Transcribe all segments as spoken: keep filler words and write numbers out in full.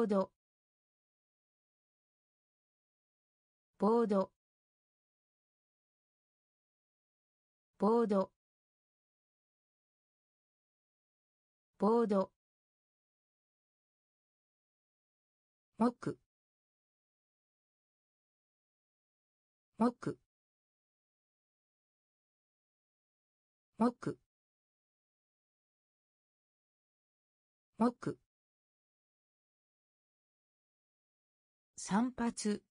ボードボードボードボード木木木木散髪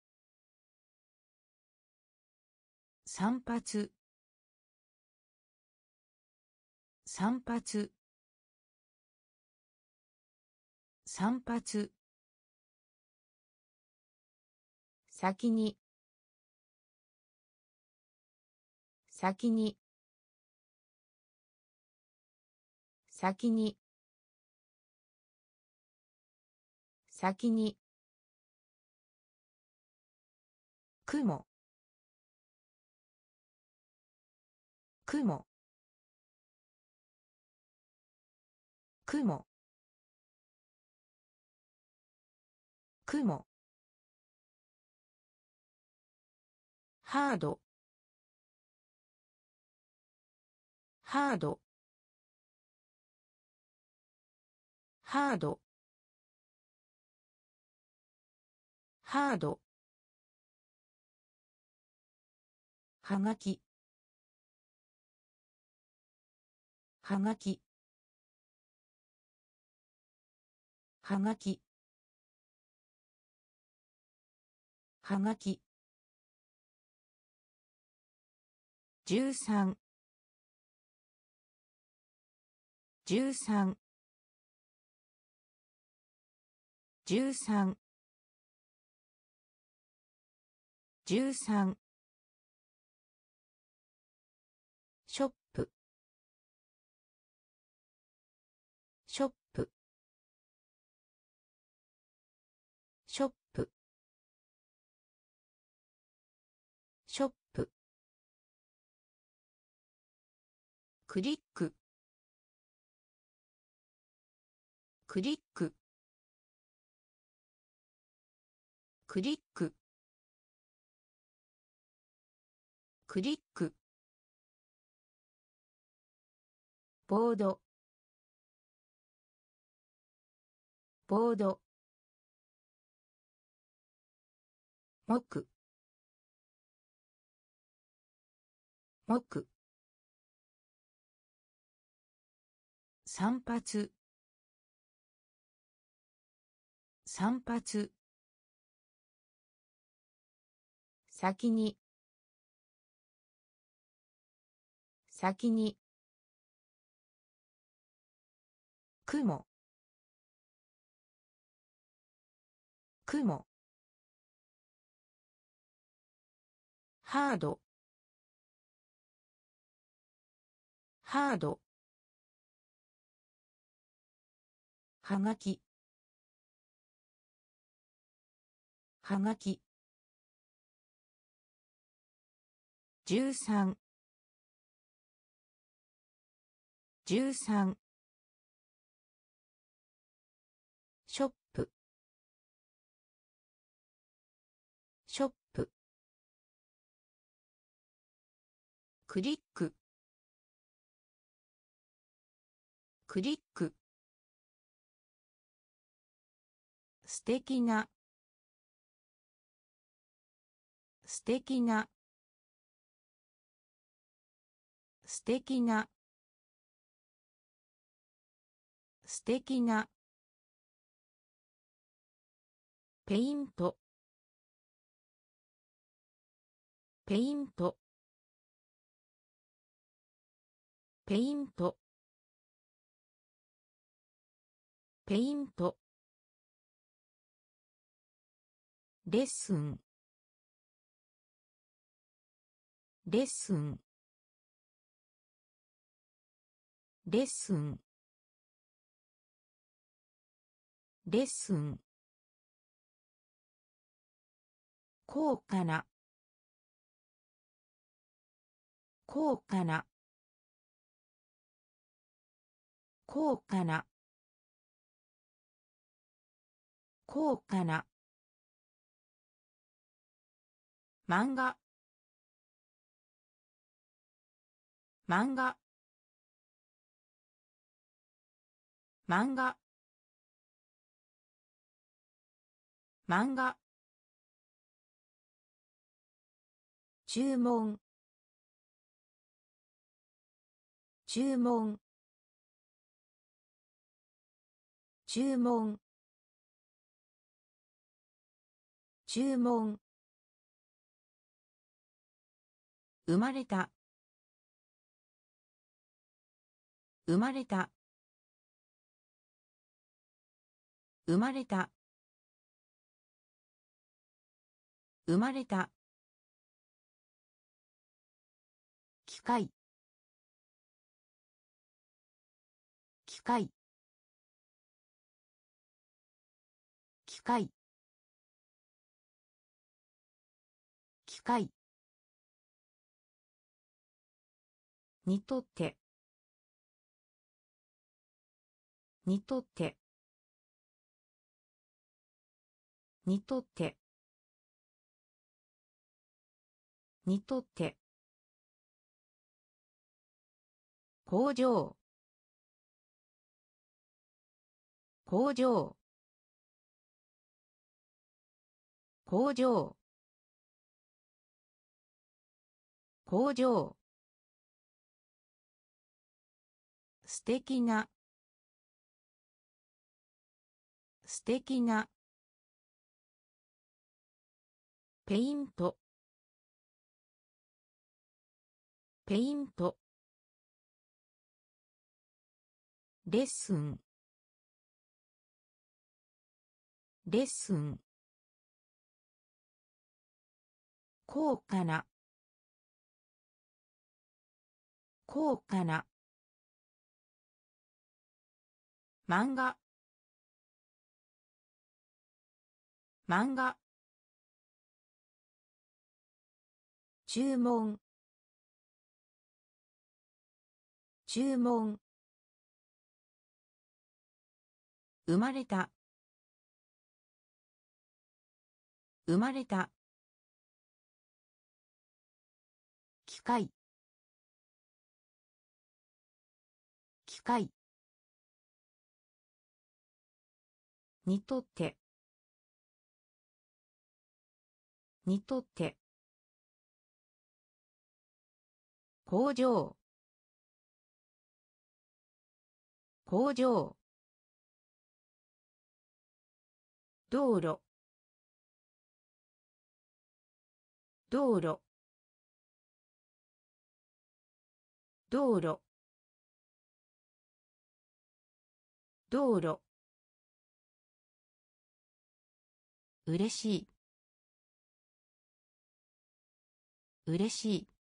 散髪散髪散髪先に先に先に先に雲雲雲雲ハードハードハードハードはがきはがきはがきはがきじゅうさんじゅうさんじゅうさんじゅうさんショップショップショップショップクリッククリッククリッククリックボードボード木木散髪散髪先に先に雲雲ハードハードはがきはがきじゅうさんじゅうさんショップショップクリッククリック素敵な素敵な素敵な素敵なペイントペイントペイントペイントレッスンレッスンレッスンレッスン高価な高価な高価な高価な漫画漫画漫画漫画注文注文注文注文生まれた生まれた生まれた生まれた機械機械機械機械にとってにとってにとってにとって工場工場工場工場素敵な素敵なペイントペイントレッスンレッスン高価な高価な漫画漫画注文注文生まれた生まれた機械機械にとってにとって工場工場道路道路道路道路うれしいうれし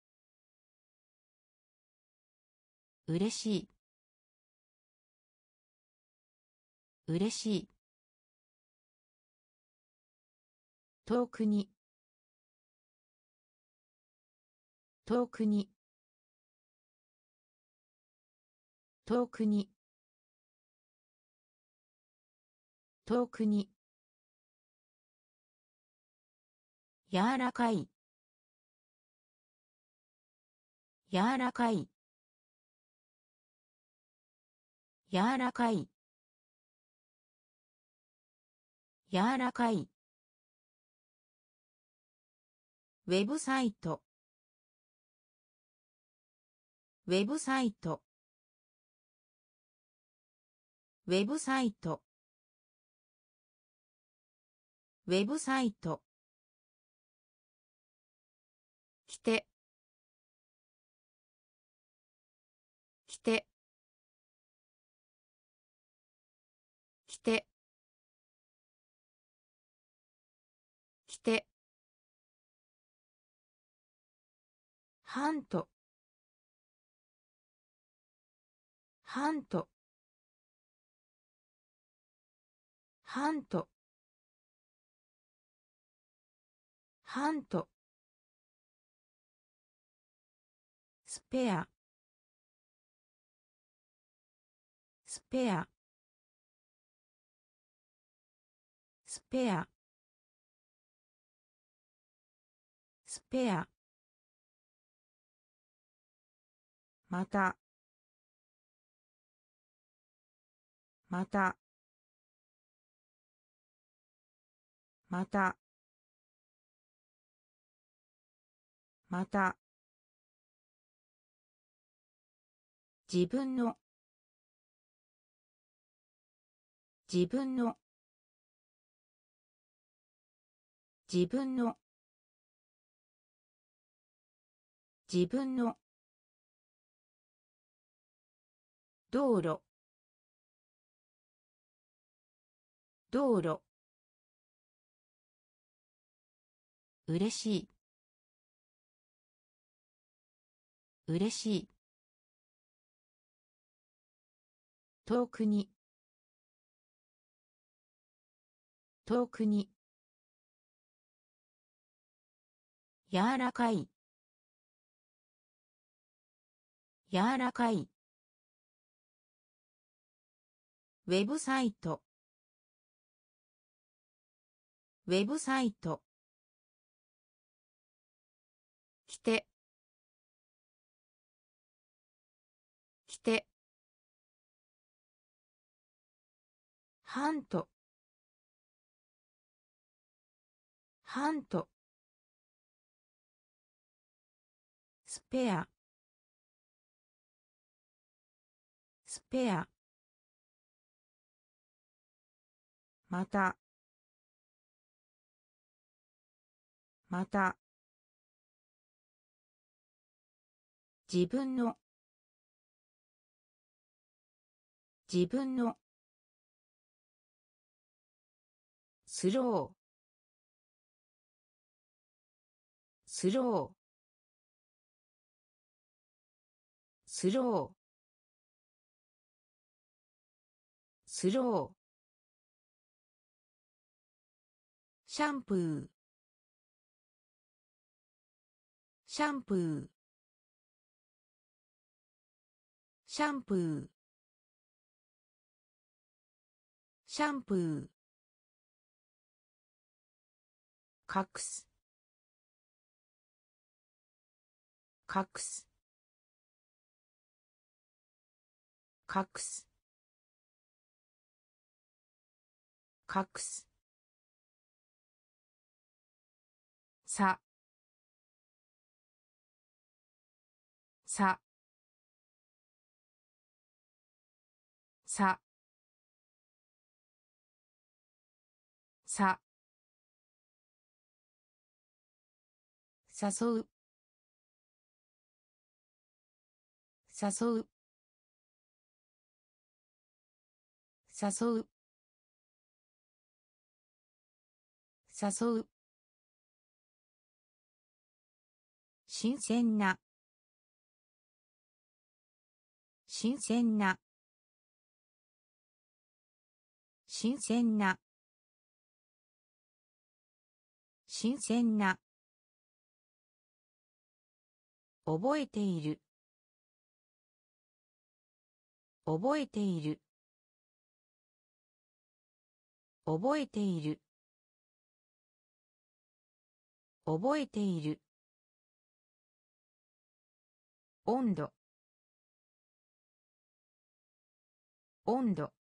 いうれしいうれしい遠くに遠くに遠くに遠くに柔らかい柔らかい柔らかい柔らかいウェブサイトウェブサイトウェブサイトウェブサイト来て来て来て来てハントハントハントハントスペアスペアスペアスペアまたまたまたまた自分の自分の自分の自分の道路道路うれしいうれしい遠くに遠くに柔らかい柔らかいウェブサイトウェブサイト来て来てハントハントスペアスペアまたまた自分の自分のスロースロースロースローシャンプーシャンプーシャンプーシャンプー隠す隠す隠す隠すささささ誘う誘う誘う誘う新鮮な新鮮な新鮮な新鮮な覚えている覚えている覚えている覚えている温度温度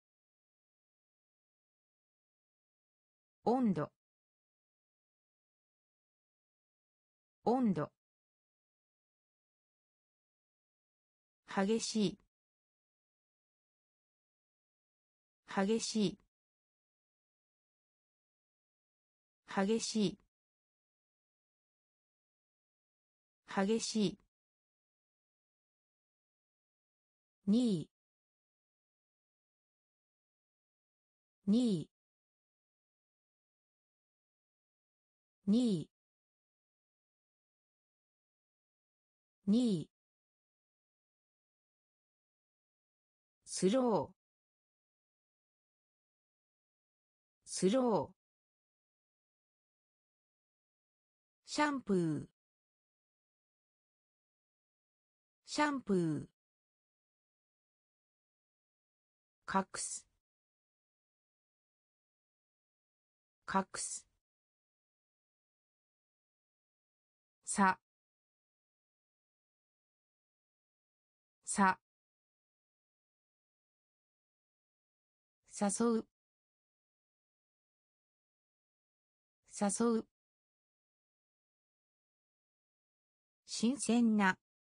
温度温度激しい激しい激しい激しいにいにいにいにいスロースローシャンプーシャンプー隠す隠すささ誘う誘う新鮮な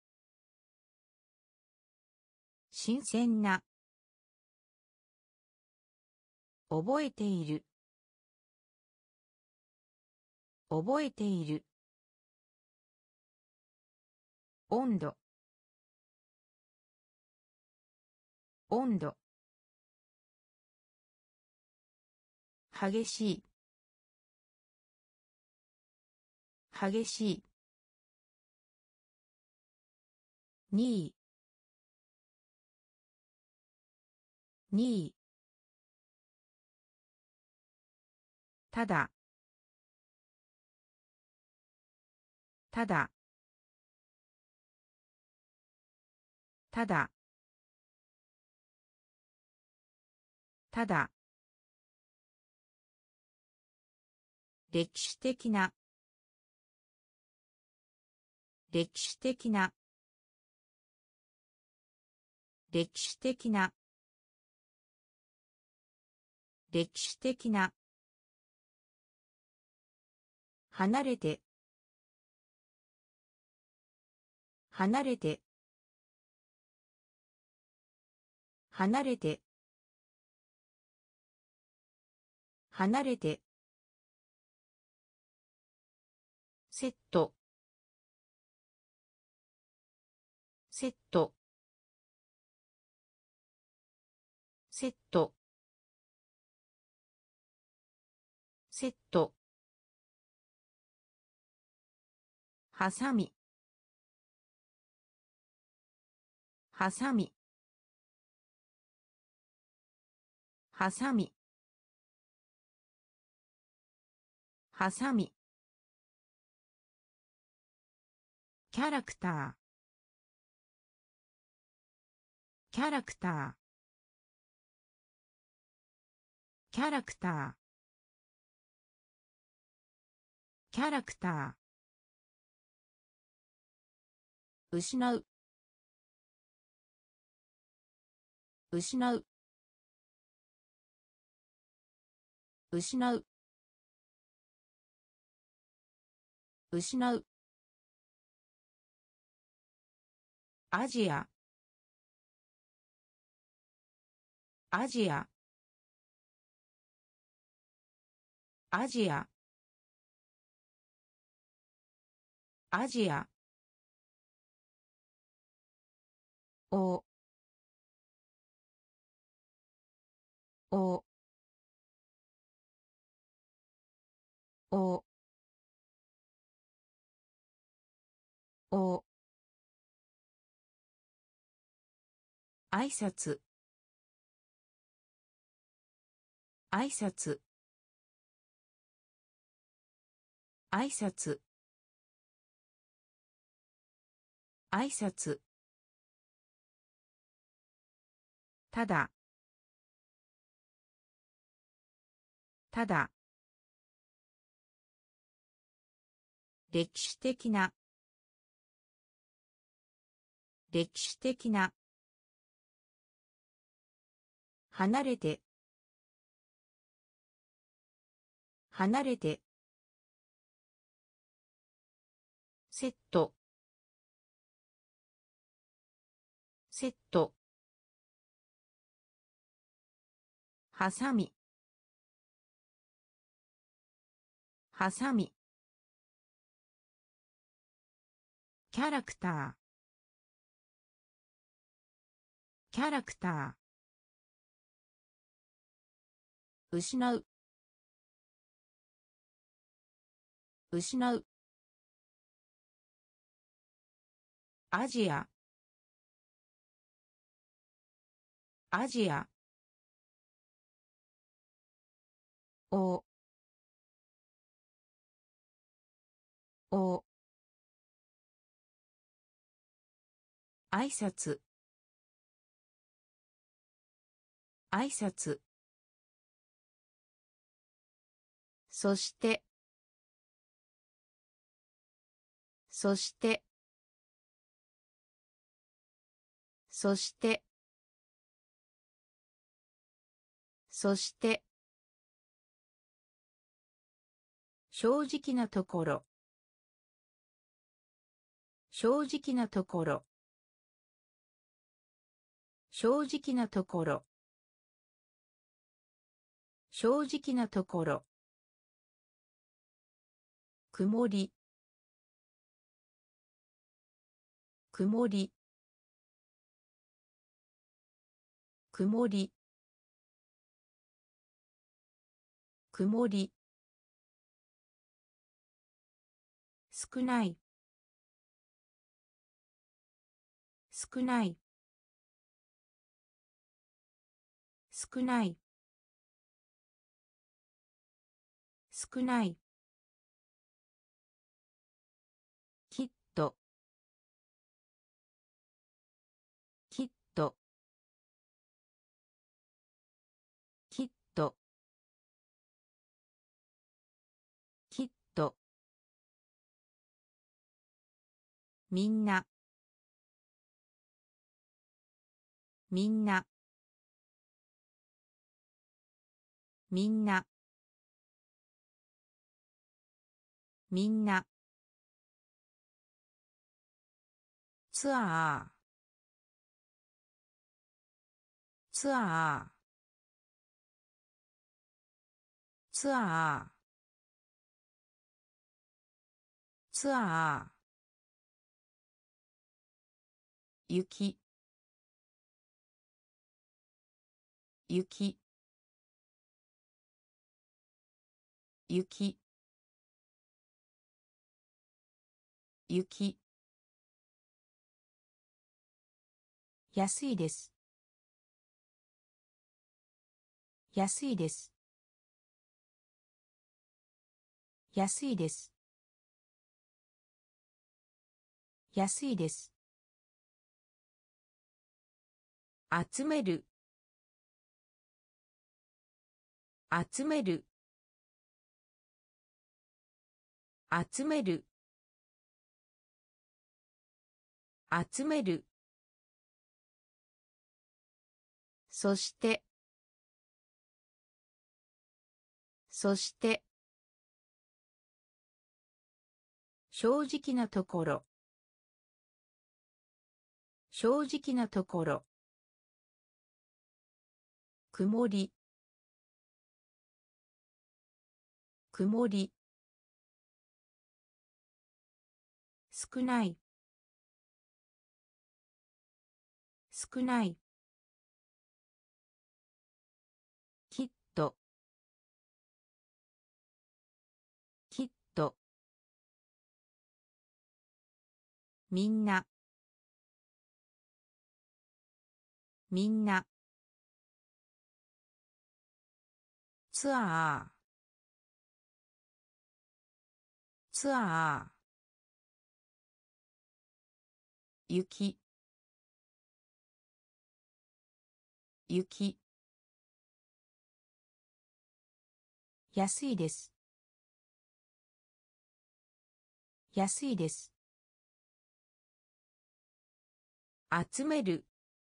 新鮮な覚えている覚えている温度温度激しい激しいにいにいただただただただ歴史的な歴史的な歴史的な歴史的な離れて離れて離れて離れてセットセットセットセットはさみはさみはさみはさみキャラクターキャラクターキャラクターキャラクター失う失う失う失うアジアアジアアジアアジアおおおお挨拶挨拶挨拶挨拶ただただ歴史的な歴史的な離れて離れてセットセットはさみはさみキャラクターキャラクター失う失うアジアアジアおお挨拶挨拶そしてそしてそしてそして正直なところ正直なところ正直なところ正直なところ曇り曇り曇り曇り少ない少ない少ない少ないきっときっときっときっとみんなみんなみんなみんなツアーツアーツアーツアー雪雪雪雪安いです安いです安いです安いです集める集める集める集めるそしてそして正直なところ正直なところ曇り曇り少ない少ないきっときっとみんなみんなツアーツアー雪雪安いです安いです集める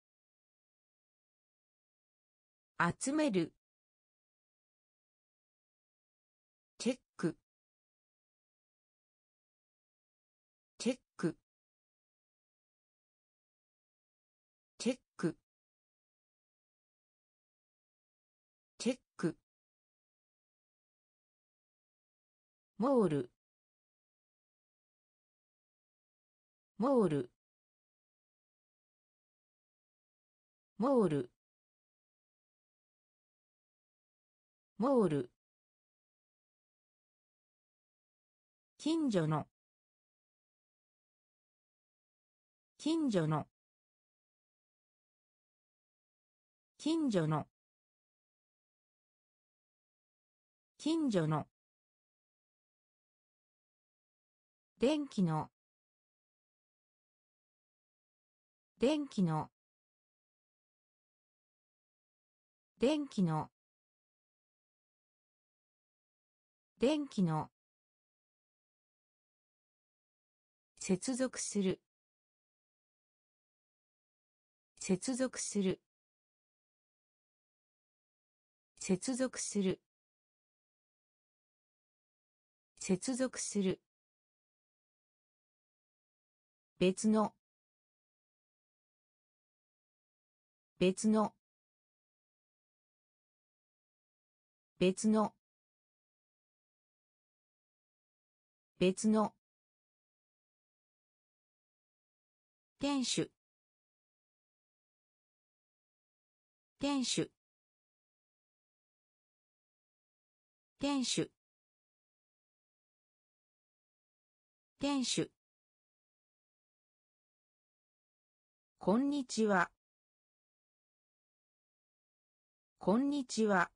集めるチェックチェックチェックチェックモールモールモールモール近所の近所の近所の近所の電気の電気の電気の電気の接続する接続する接続する接続する別の別の別の別の店主店主店主店主こんにちはこんにちは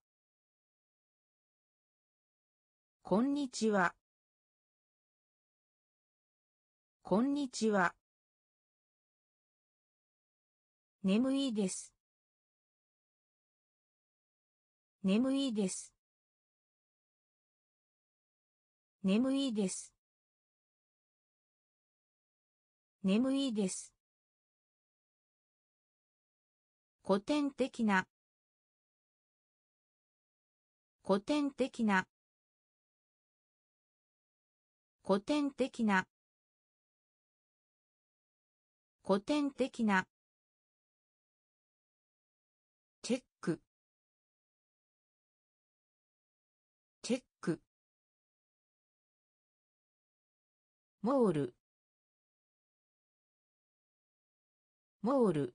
こんにちはこんにちは眠いです眠いです眠いです眠いです古典的な古典的な古典的な古典的なチェックチェックモールモール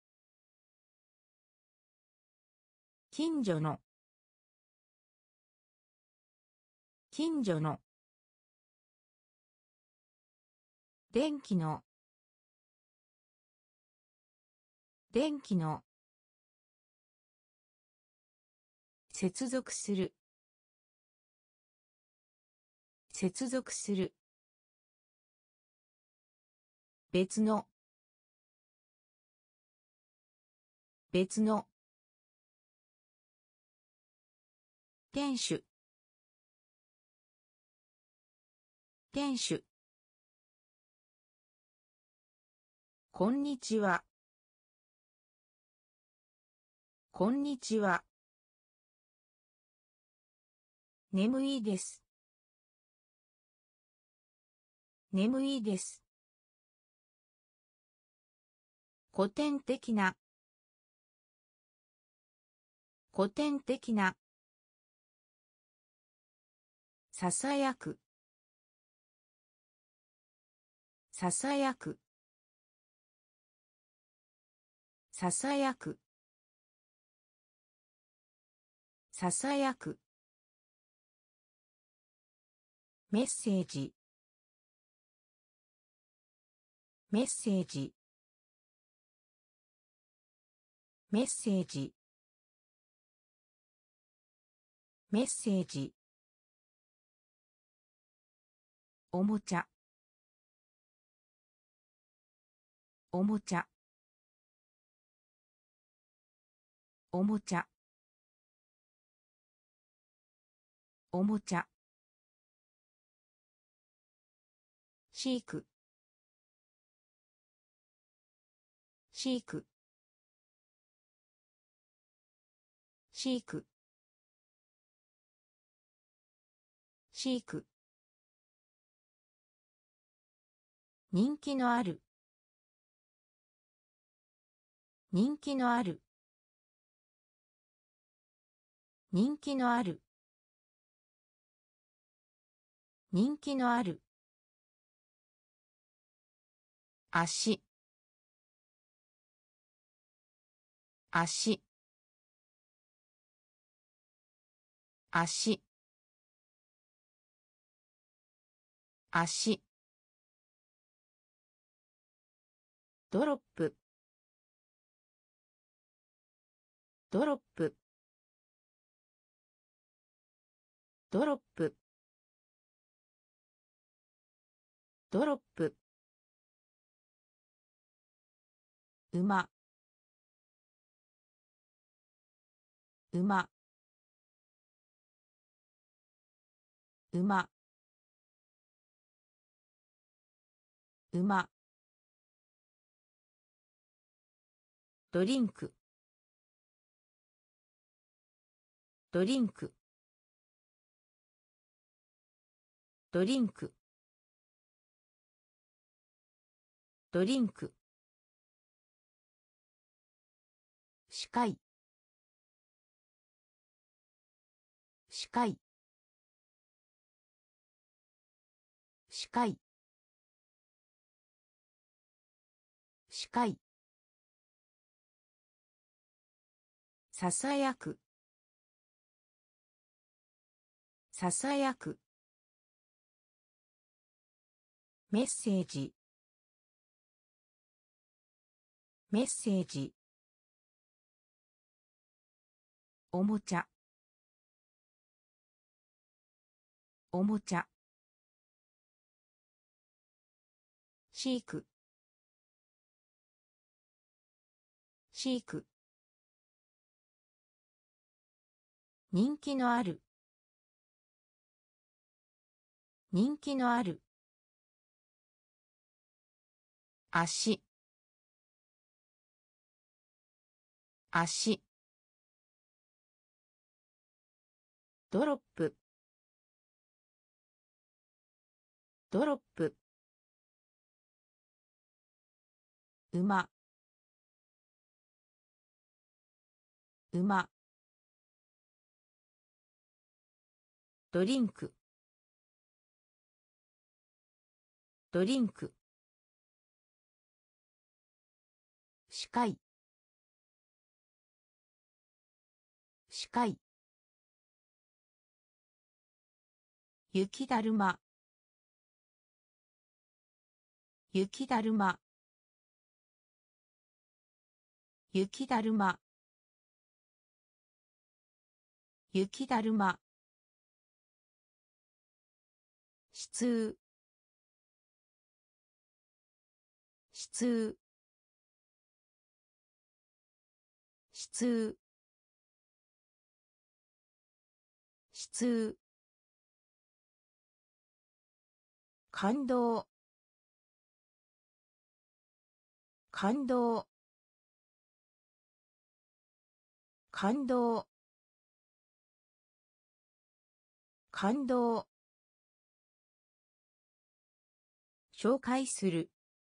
近所の近所の電気の電気の接続する接続する別の別の店主店主こんにちはこんにちは眠いです眠いです古典的な古典的なささやくささやくささやくささやくメッセージメッセージメッセージメッセージおもちゃおもちゃおもちゃおもちゃ飼育飼育飼育飼育人気のある人気のある人気のある人気のある足足足足ドロップドロップドロップドロップ馬馬馬馬ドリンクドリンクドリンクドリンク視界視界視界視界ささやくささやくメッセージメッセージおもちゃおもちゃ飼育飼育人気のある人気のある足足ドロップドロップ馬馬ドリンクドリンク視界視界雪だるま雪だるま雪だるま雪だるましつうしつうしつうしつう感動感動感動感動紹介する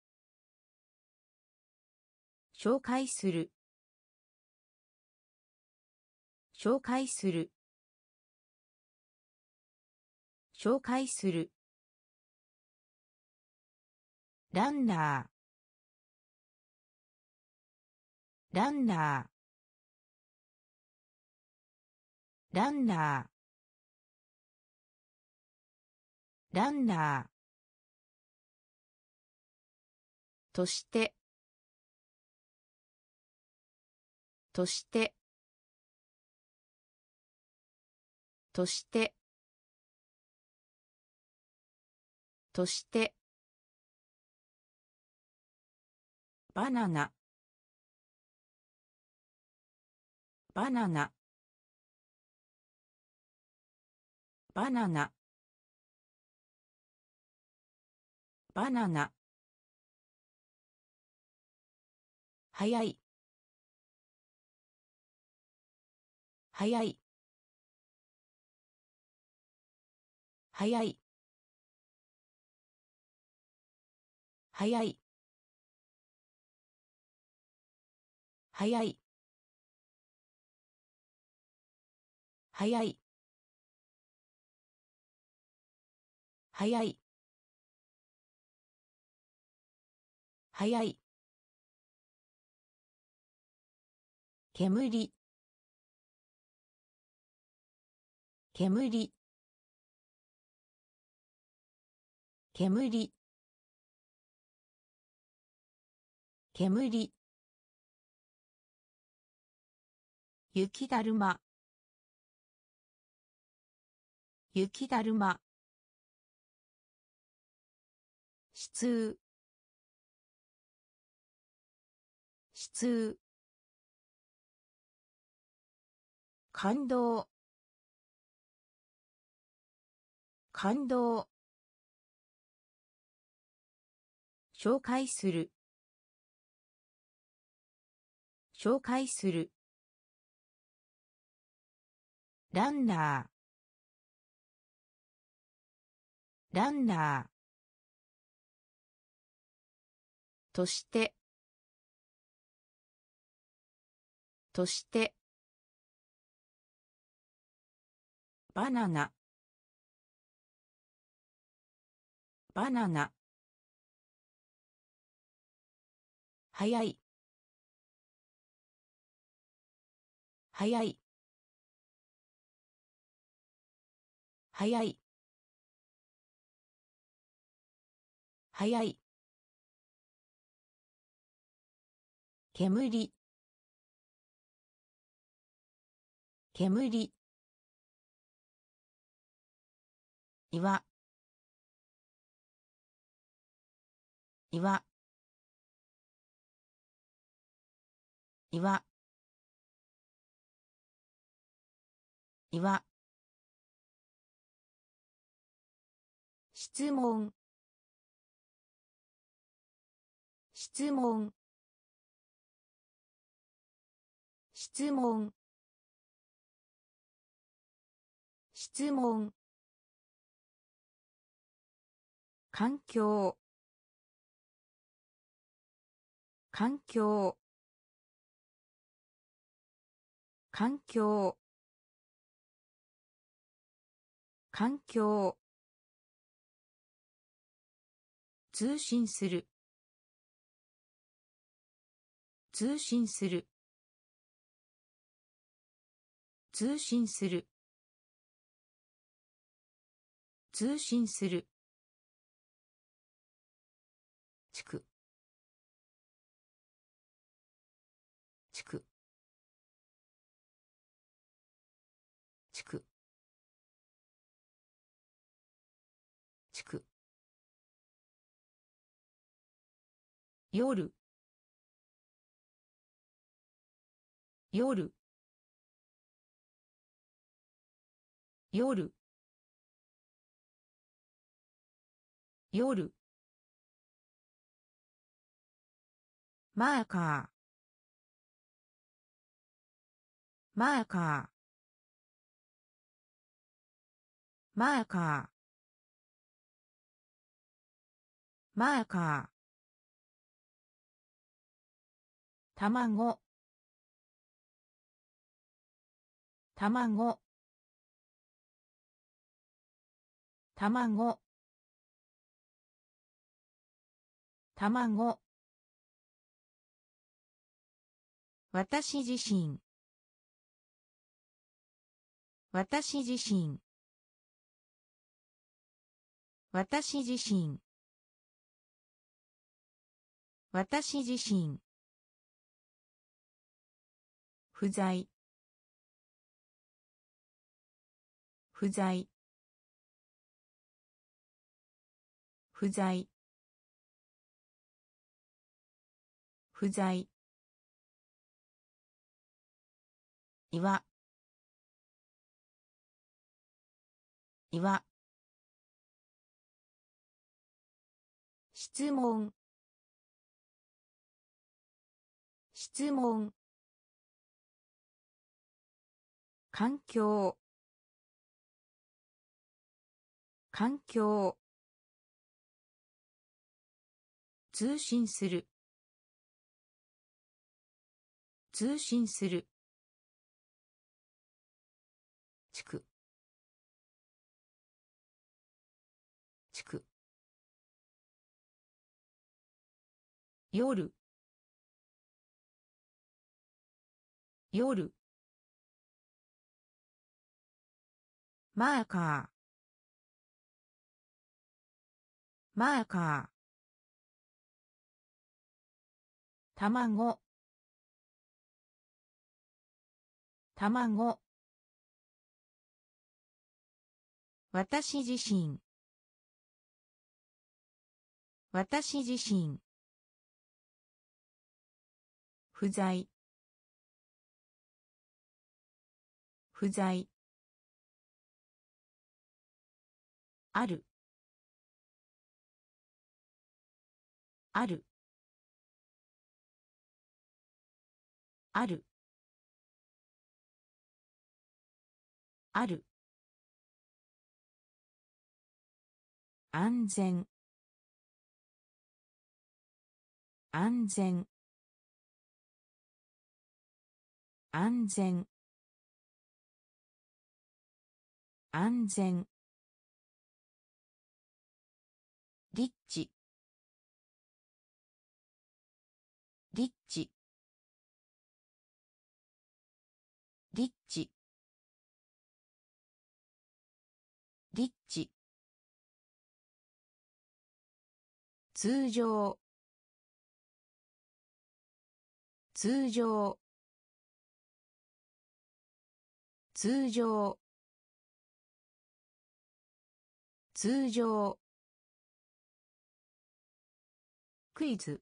紹介する紹介する紹介するランナーランナーランナーランナーとしてとしてとしてとしてバナナバナナバナナバナナ早い早い早い早い早い早い早い早い煙煙煙煙雪だるま雪だるましつうしつう感動感動、紹介する、紹介する、ランナー、ランナー、として、として、バナナ、バナナ、早い、早い、早い、早い、煙、煙、岩、岩、岩、岩、質問、質問、質問、質問、環境、環境、環境、環境、通信する、通信する、通信する、通信する、地区、地区、地区、地区、夜、夜、夜、夜、マーカー、マーカー、マーカー、マーカー、卵、卵、卵、卵、私自身、私自身、私自身、私自身、不在、不在、不在、不在、岩、岩、質問、質問、環境、環境、通信する、通信する、地区、地区、夜、夜、マーカー、マーカー、卵、卵、私自身、私自身、不在、不在、 あるあるあるある安全安全安全安全リッチリッチリッチリッチ通常通常通常通常クイズ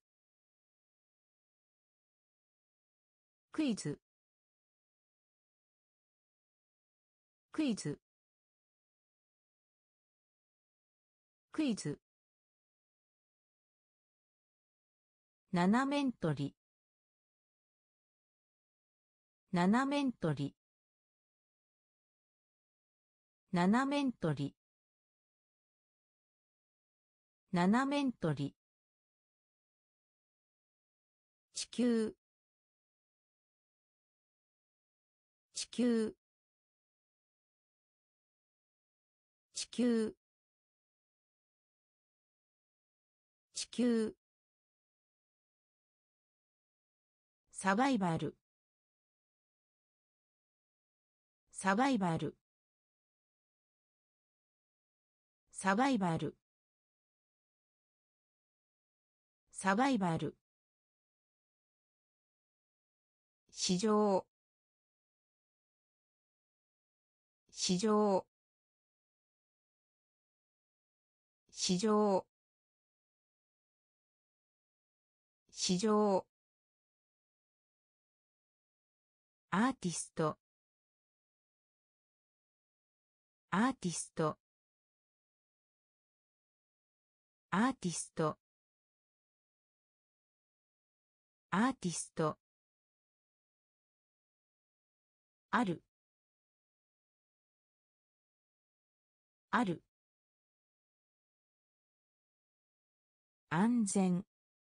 クイズクイズクイズ七面取り七面取り七面取り七面取り地球地球地球地球サバイバルサバイバルサバイバルサバイバル市場市場市場市場アーティストアーティストアーティストアーティストあるある安全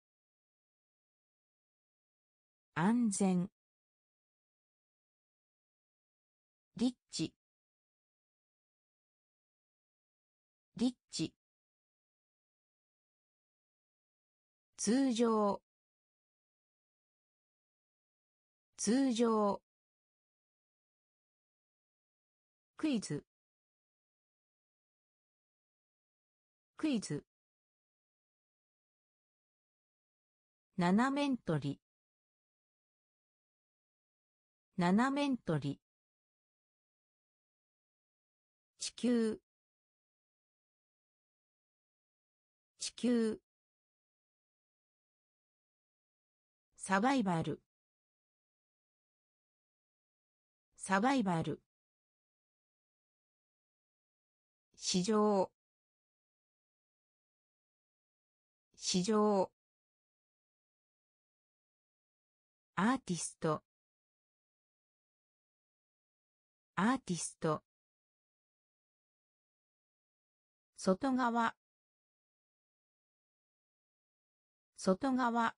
安全リッチリッチ通常通常クイズクイズ七面取り七面取り地球地球サバイバルサバイバル市場市場アーティストアーティスト外側外側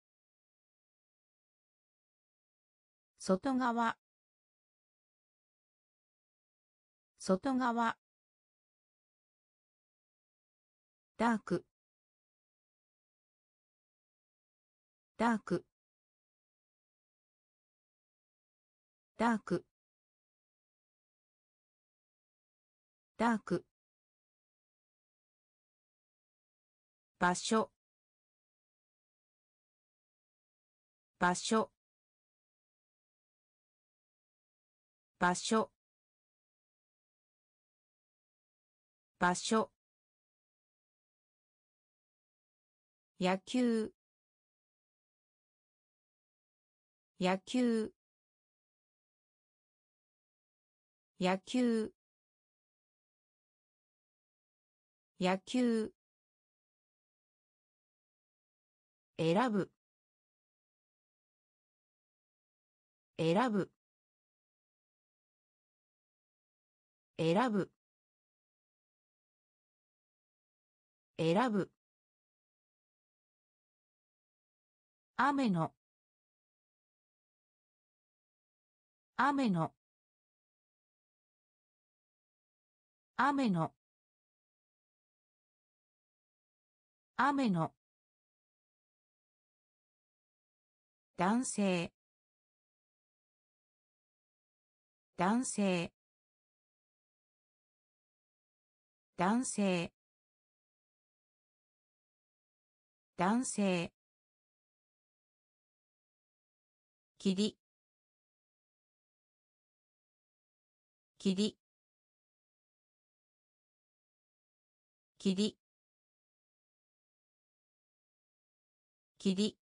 外側外側ダークダークダークダーク場所場所場所場所野球野球野球野球選ぶ選ぶ選ぶ選ぶ雨の雨の雨の雨の男性男性男性男性霧霧霧霧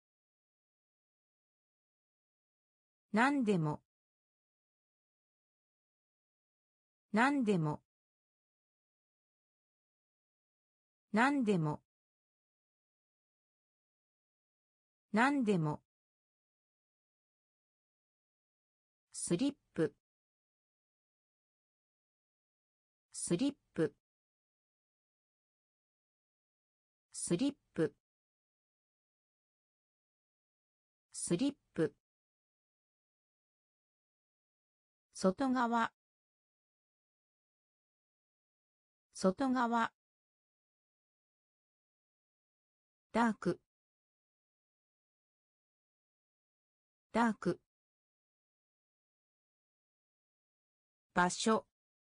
何でも何でも何でも何でもスリップスリップスリップスリップ外側外側ダークダーク場所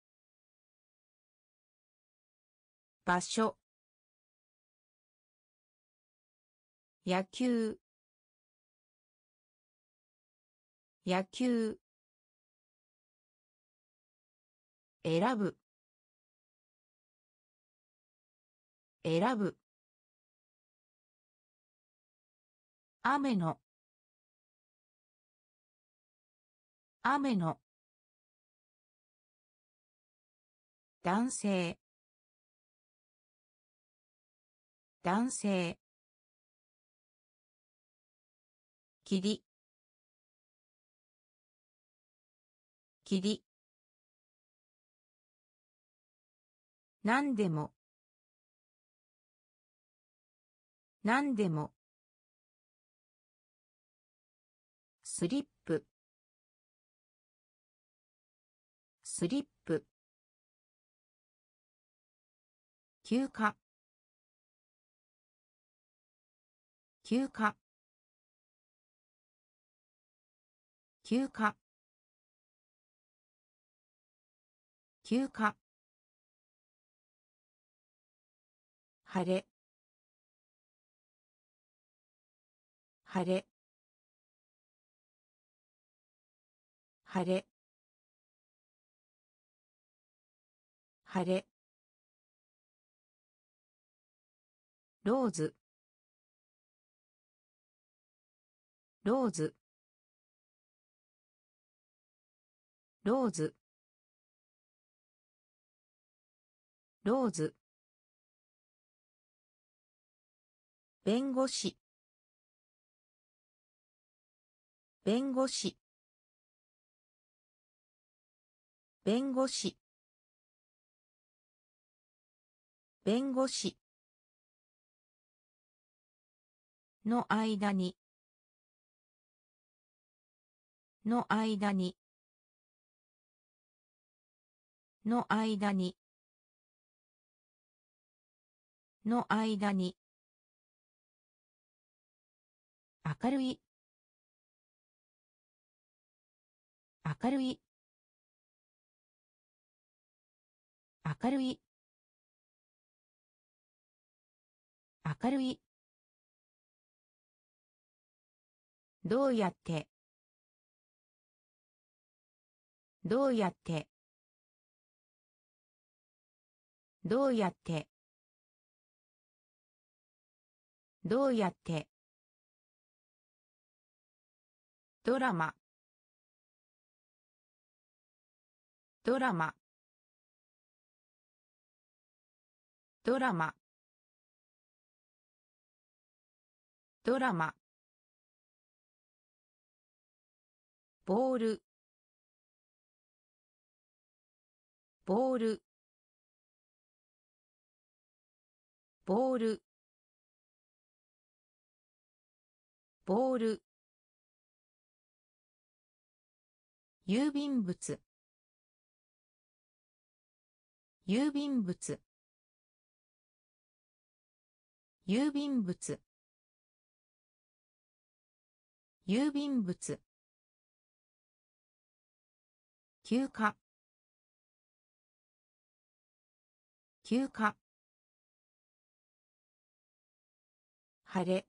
場所野球野球選ぶ選ぶ雨の雨の男性男性霧霧何でも何でもスリップスリップ休暇休暇休暇休暇晴れ晴れ晴れ晴れローズローズローズローズ弁護士弁護士弁護士弁護士の間にの間にの間にの間に明るい明るい明るい明るいどうやってどうやってどうやってどうやってドラマドラマドラマドラマボールボールボールボール郵便物郵便物郵便物郵便物休暇休暇晴れ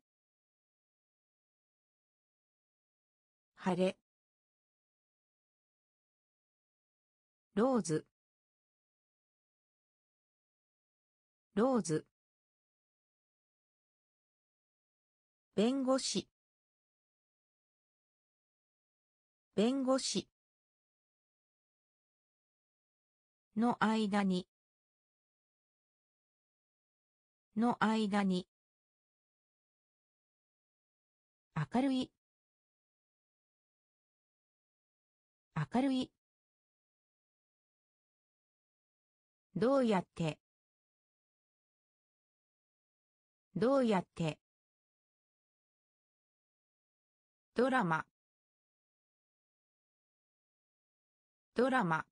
晴れローズローズ弁護士弁護士の間にの間に明るい明るいどうやってどうやってドラマドラマ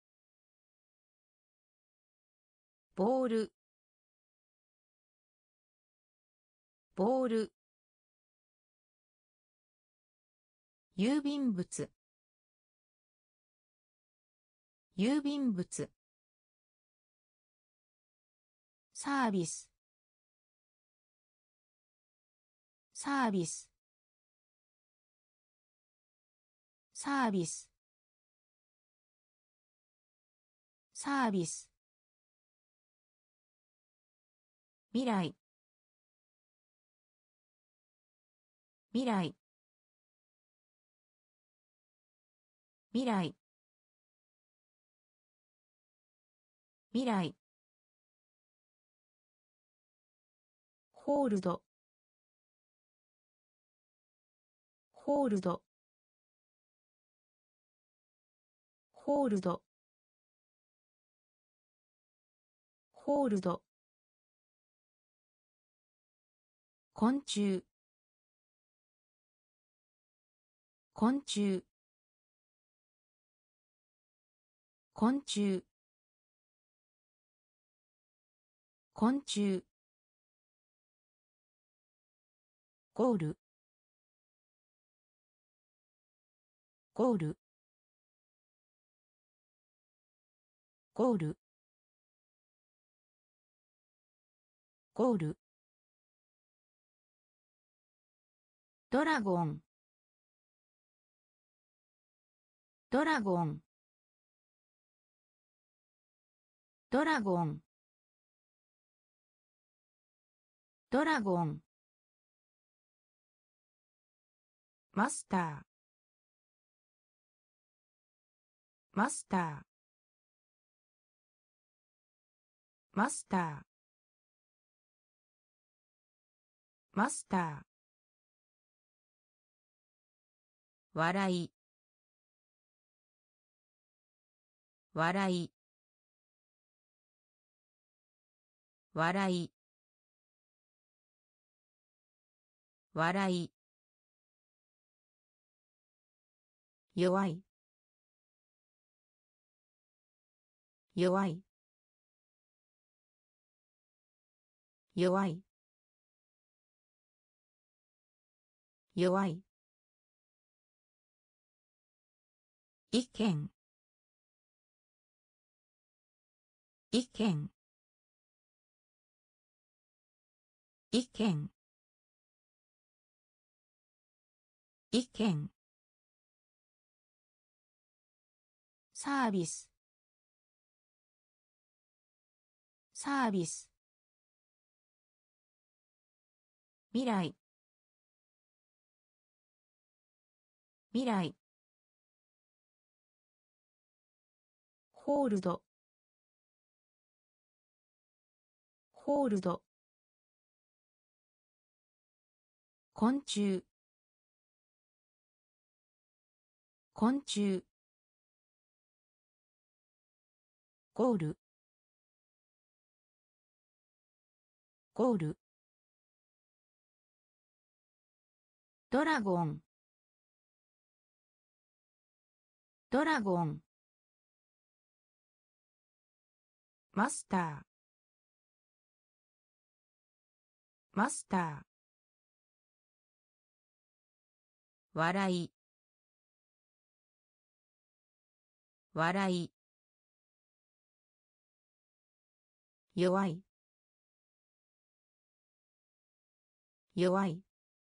ボールボール郵便物郵便物サービスサービスサービスサービス未来未来未来未来ホールドホールドホールドホールド昆虫昆虫昆虫昆虫ゴールゴールゴールゴールドラゴンドラゴンドラゴンドラゴンマスターマスターマスターマスター笑い笑い笑い笑い弱い弱い弱い弱い意見意見意見意見サービスサービス未来未来ホールドホールド昆虫昆虫ゴールゴールドラゴンドラゴンマスターマスター笑い笑い弱い弱い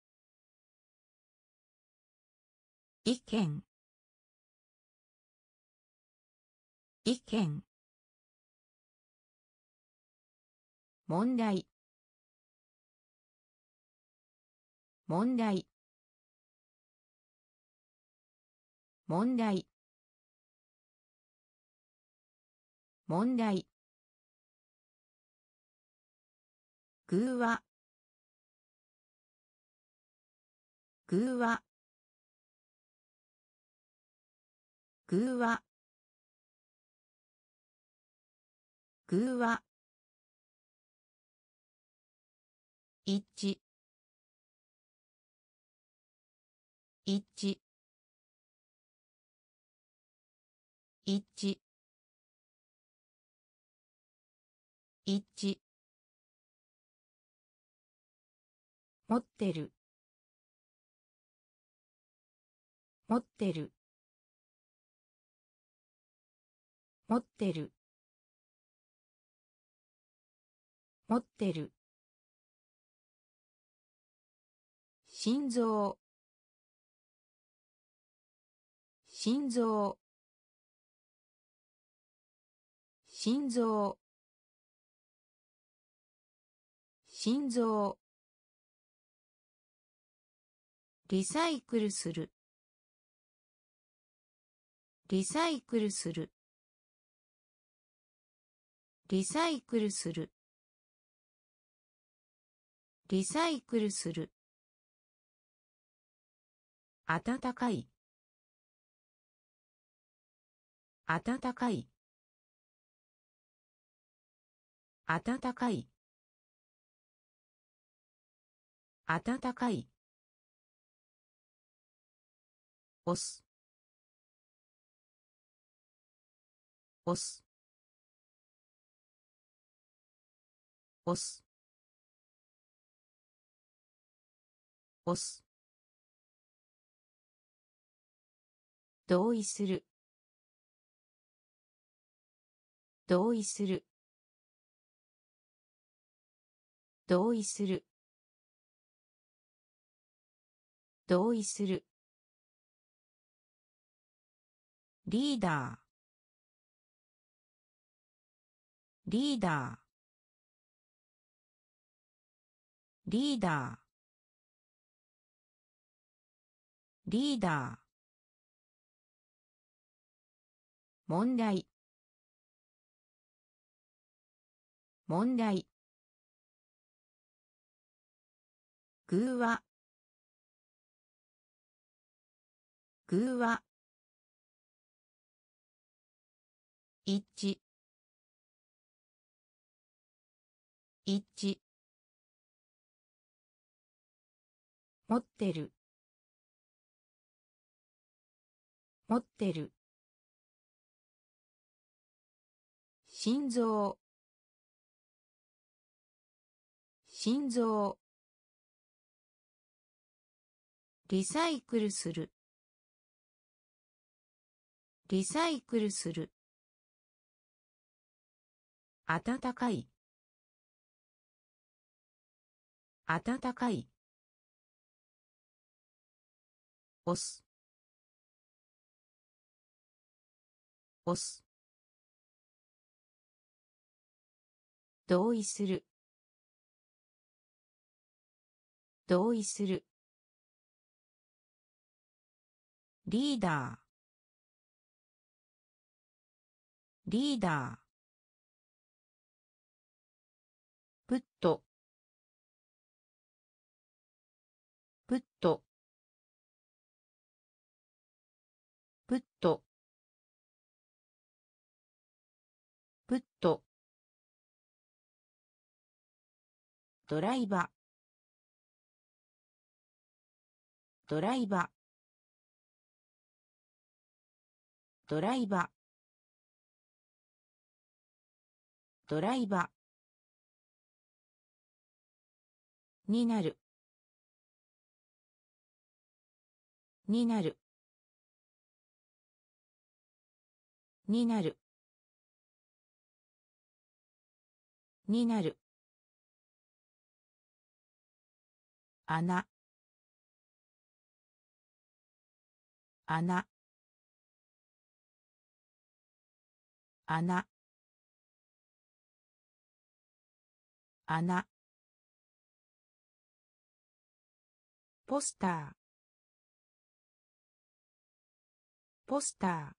意見意見問題問題問題問題偶話偶話偶話偶話一致一致一致一致持ってる持ってる持ってる持ってる心臓心臓心臓心臓リサイクルするリサイクルするリサイクルするリサイクルする暖かい暖かい暖かい暖かい押す押す押す押す同意する同意する同意する同意するリーダーリーダーリーダーリーダー問題問題偶話偶話一致一致持ってる持ってる心臓心臓リサイクルするリサイクルする暖かい暖かい押す押す同意する同意するリーダーリーダープットプットプットプットドライバードライバードライバードライバーになるになるになるになる穴穴穴穴ポスターポスター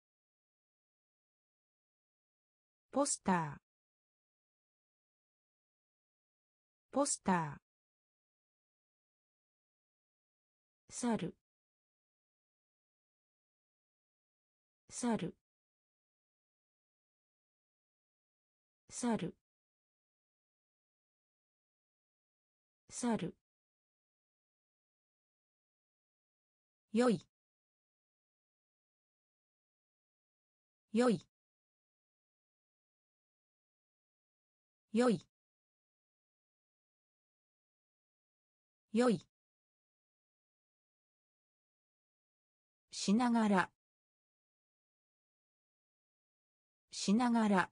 ポスターポスター猿猿猿猿よいよいよいよいしながらしながら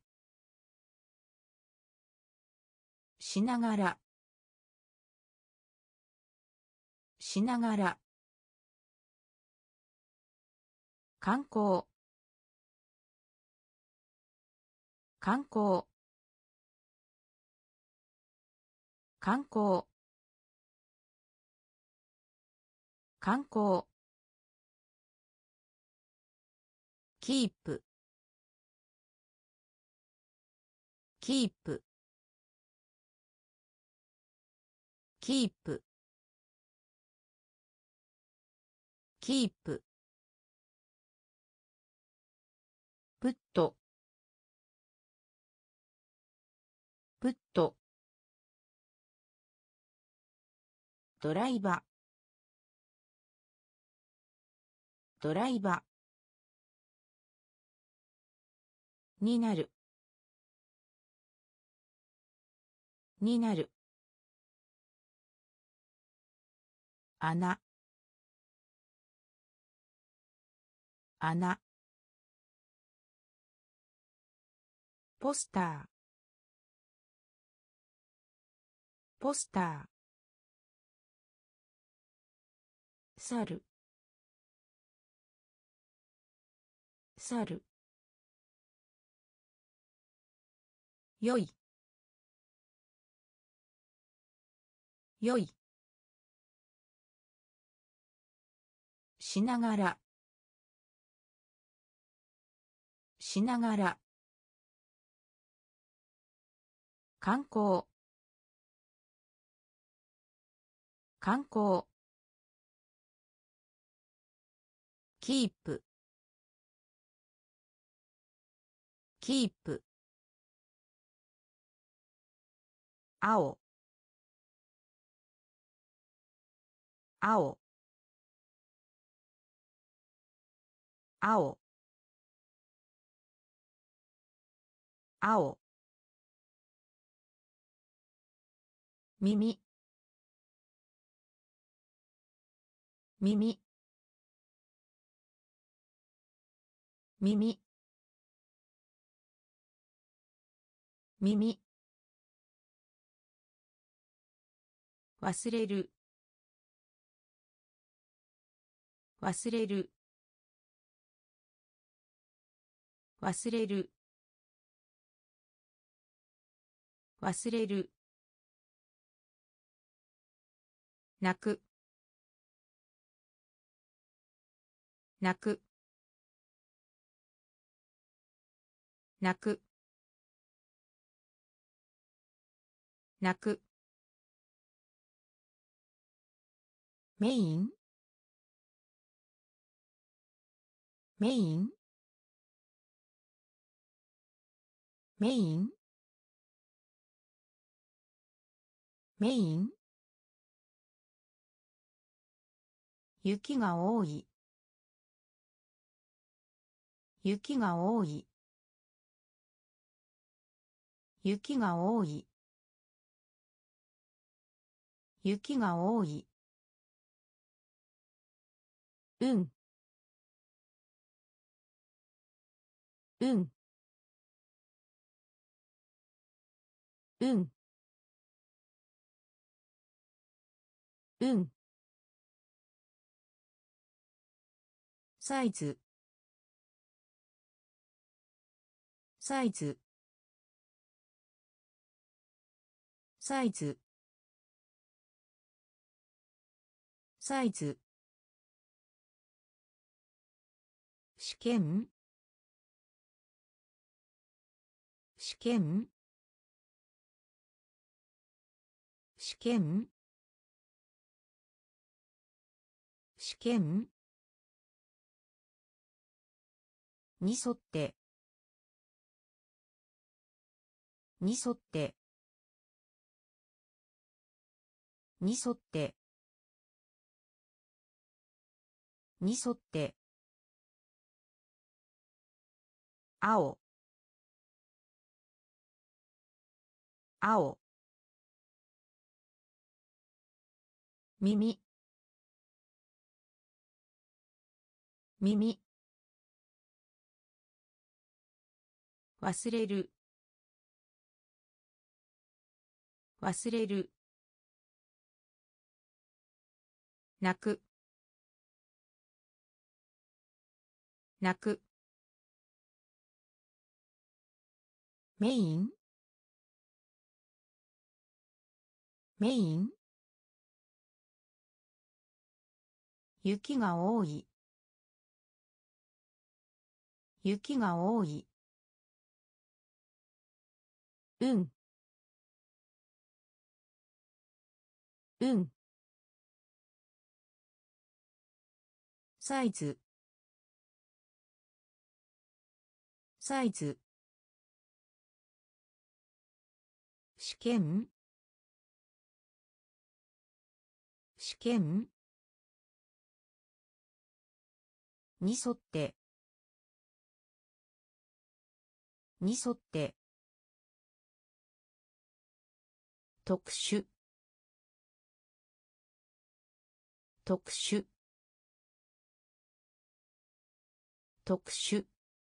しながらしながら観光観光観光観光キープキープキープキーププットプットドライバードライバーになるになる穴穴ポスターポスター猿猿よいよいしながらしながら観光観光キープキープ青青青青耳耳耳耳忘れる忘れる忘れる忘れる泣く泣く泣く泣く、メイン、メイン、メイン、メイン、雪が多い、雪が多い、雪が多い、雪が多い、うん、うん、うん、うん、サイズ、サイズ、サイズ、サイズ、試験、試験、試験、試験、に沿って、に沿って、に沿って、に沿って、青、青、耳、耳、忘れる、忘れる、泣く、泣く、メイン、メイン、雪が多い、雪が多い、うん、うん、サイズ、サイズ、試験、試験、に沿って、に沿って、特殊、特殊、特殊、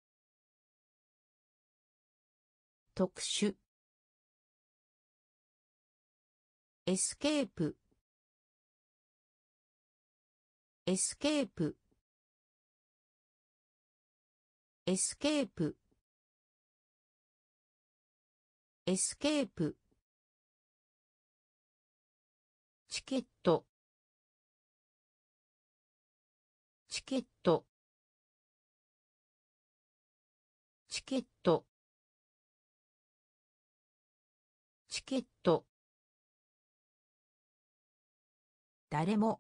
特殊、エスケープ、エスケープ、エスケープ、エスケープ、チケット、チケット、チケット、チケット、誰も、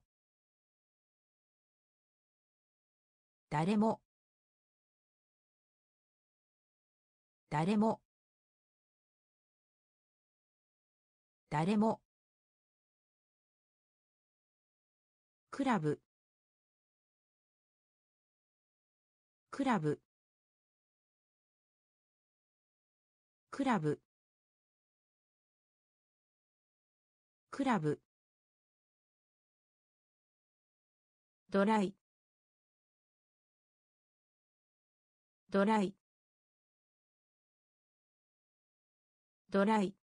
誰も、誰も、誰も、クラブ、クラブ、クラブ、クラブ、ドライ、ドライ、ドライ、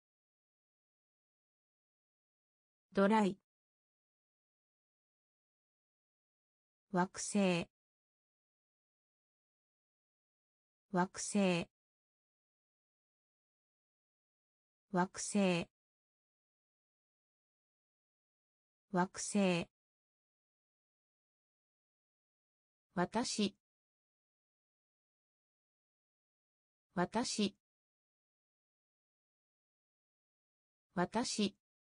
ドライ、惑星、惑星、惑星、惑星、私、私、 私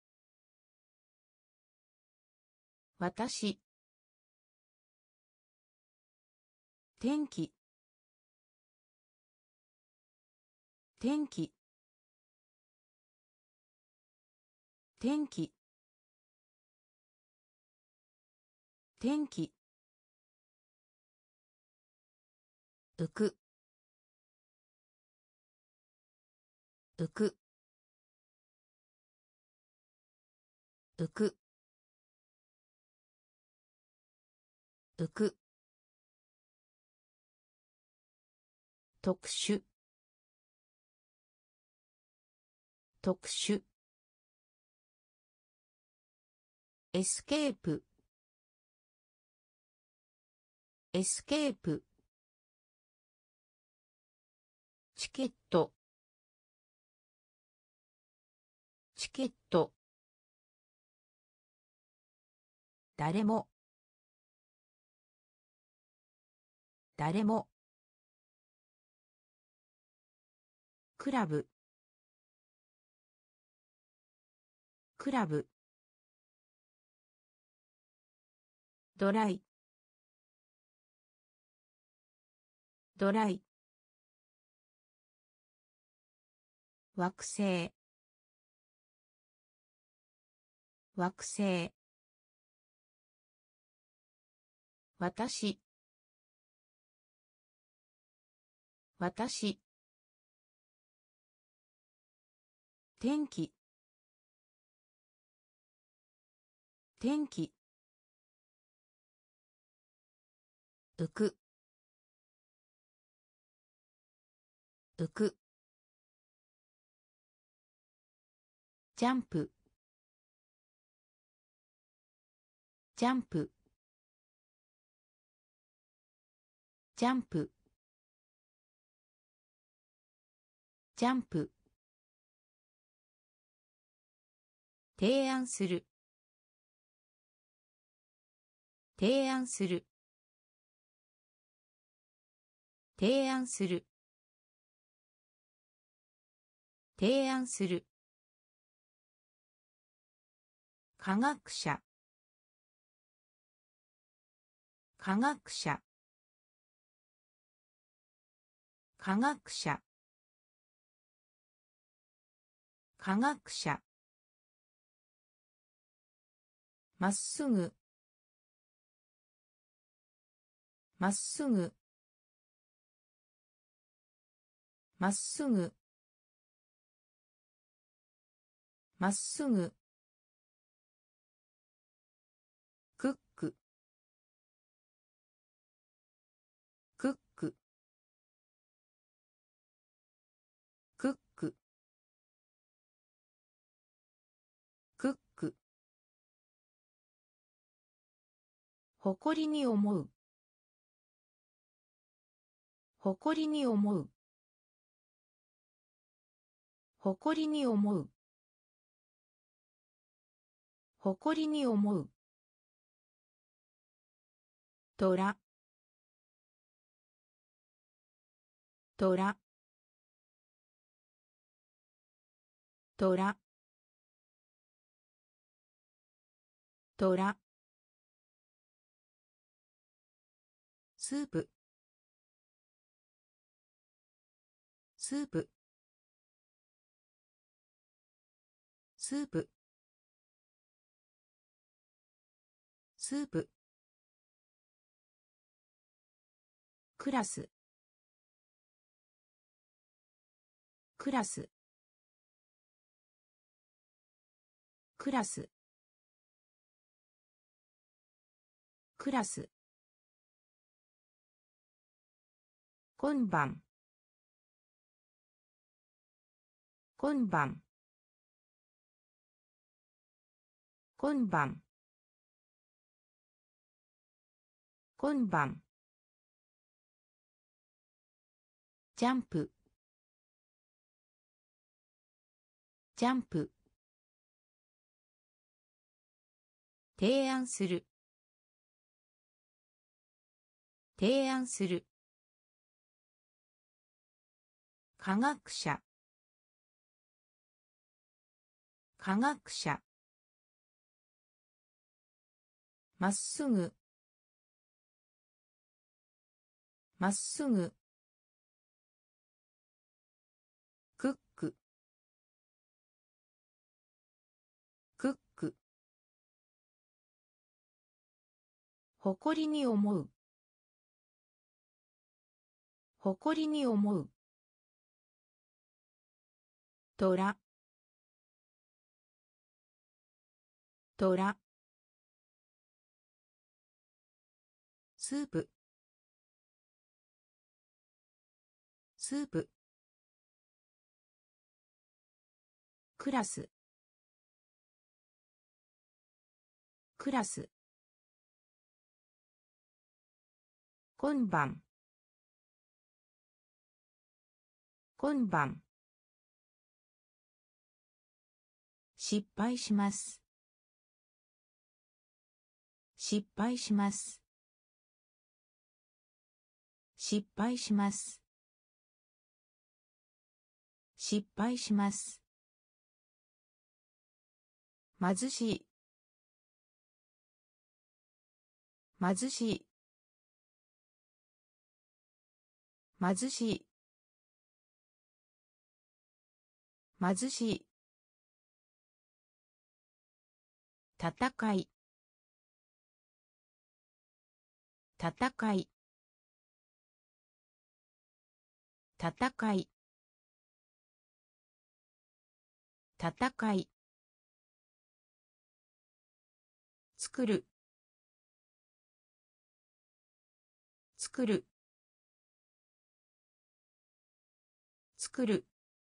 私天気天気天気天気浮く浮く浮く浮く特殊特殊エスケープエスケープチケットチケット誰も誰もクラブクラブドライドライ惑星惑星私私天気天気浮く浮くジャンプジャンプジャンプジャンプ提案する提案する提案する提案する科学者科学者科学者科学者まっすぐまっすぐまっすぐまっすぐクッククッククッククック誇りに思う誇りに思う誇りに思う誇りに思うトラトラトラトラスープスープスープスープクラスクラスクラスクラス今晩今晩今晩今晩ジャンプジャンプ提案する提案する科学者科学者。まっすぐ。まっすぐ。クック。クック。誇りに思う。誇りに思う。トラ。トラ。スープ。スープ。クラス。クラス。今晩。今晩。失敗します。失敗します。失敗します。失敗します。貧しい。貧しい。貧しい。貧しい。戦い。戦い。戦い。戦い。作る。作る。作る。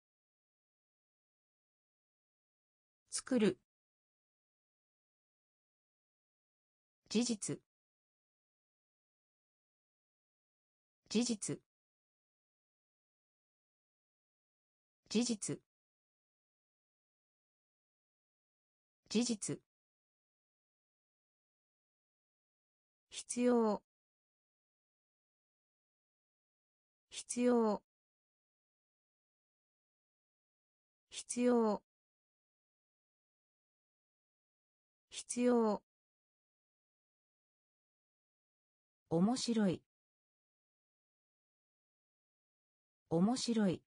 作る。事実。事実。事実。事実。必要。必要。必要。必要。面白い。面白い。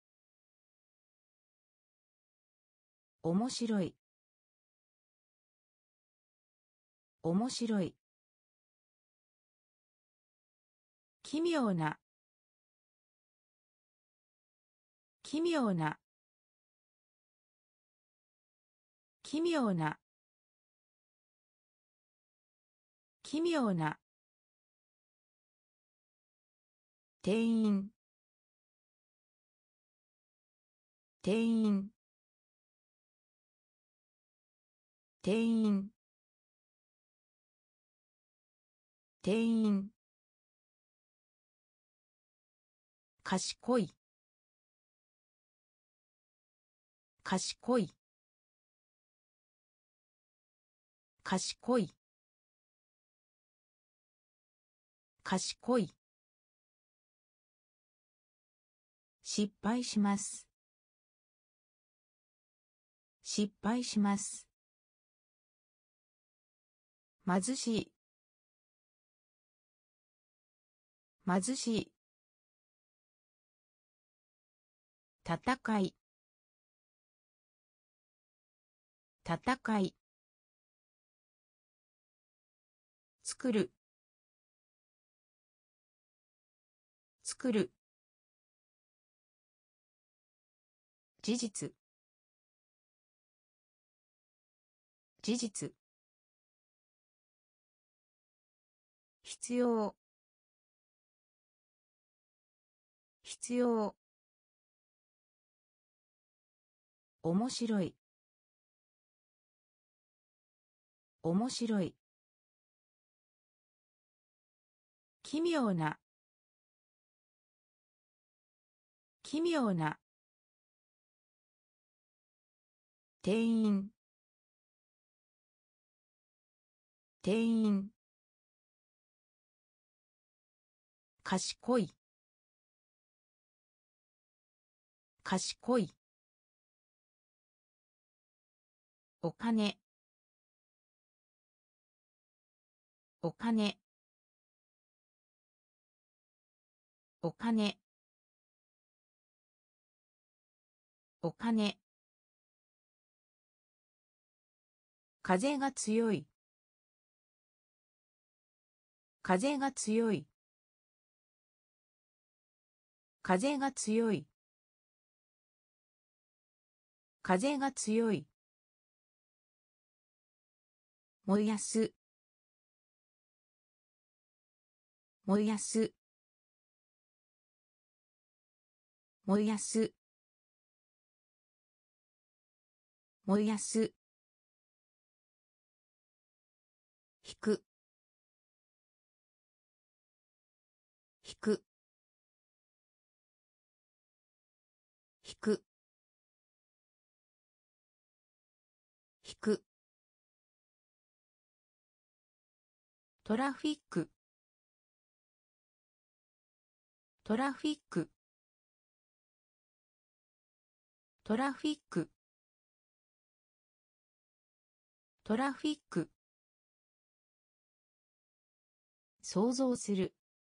面白い。面白い。奇妙な。奇妙な。奇妙な。奇妙な。店員。店員。店員。店員。賢い。賢い。賢い。賢い。失敗します。失敗します。貧しい。貧しい。戦い。戦い。作る。作る。事実。事実。必要。必要。面白い。面白い。奇妙な。奇妙な。店員。店員。賢い。賢い。 お金お金お金お金風が強い風が強い風が強い風が強い燃やす燃やす燃やす燃やす引く引く引く引くトラフィックトラフィックトラフィックトラフィック想像する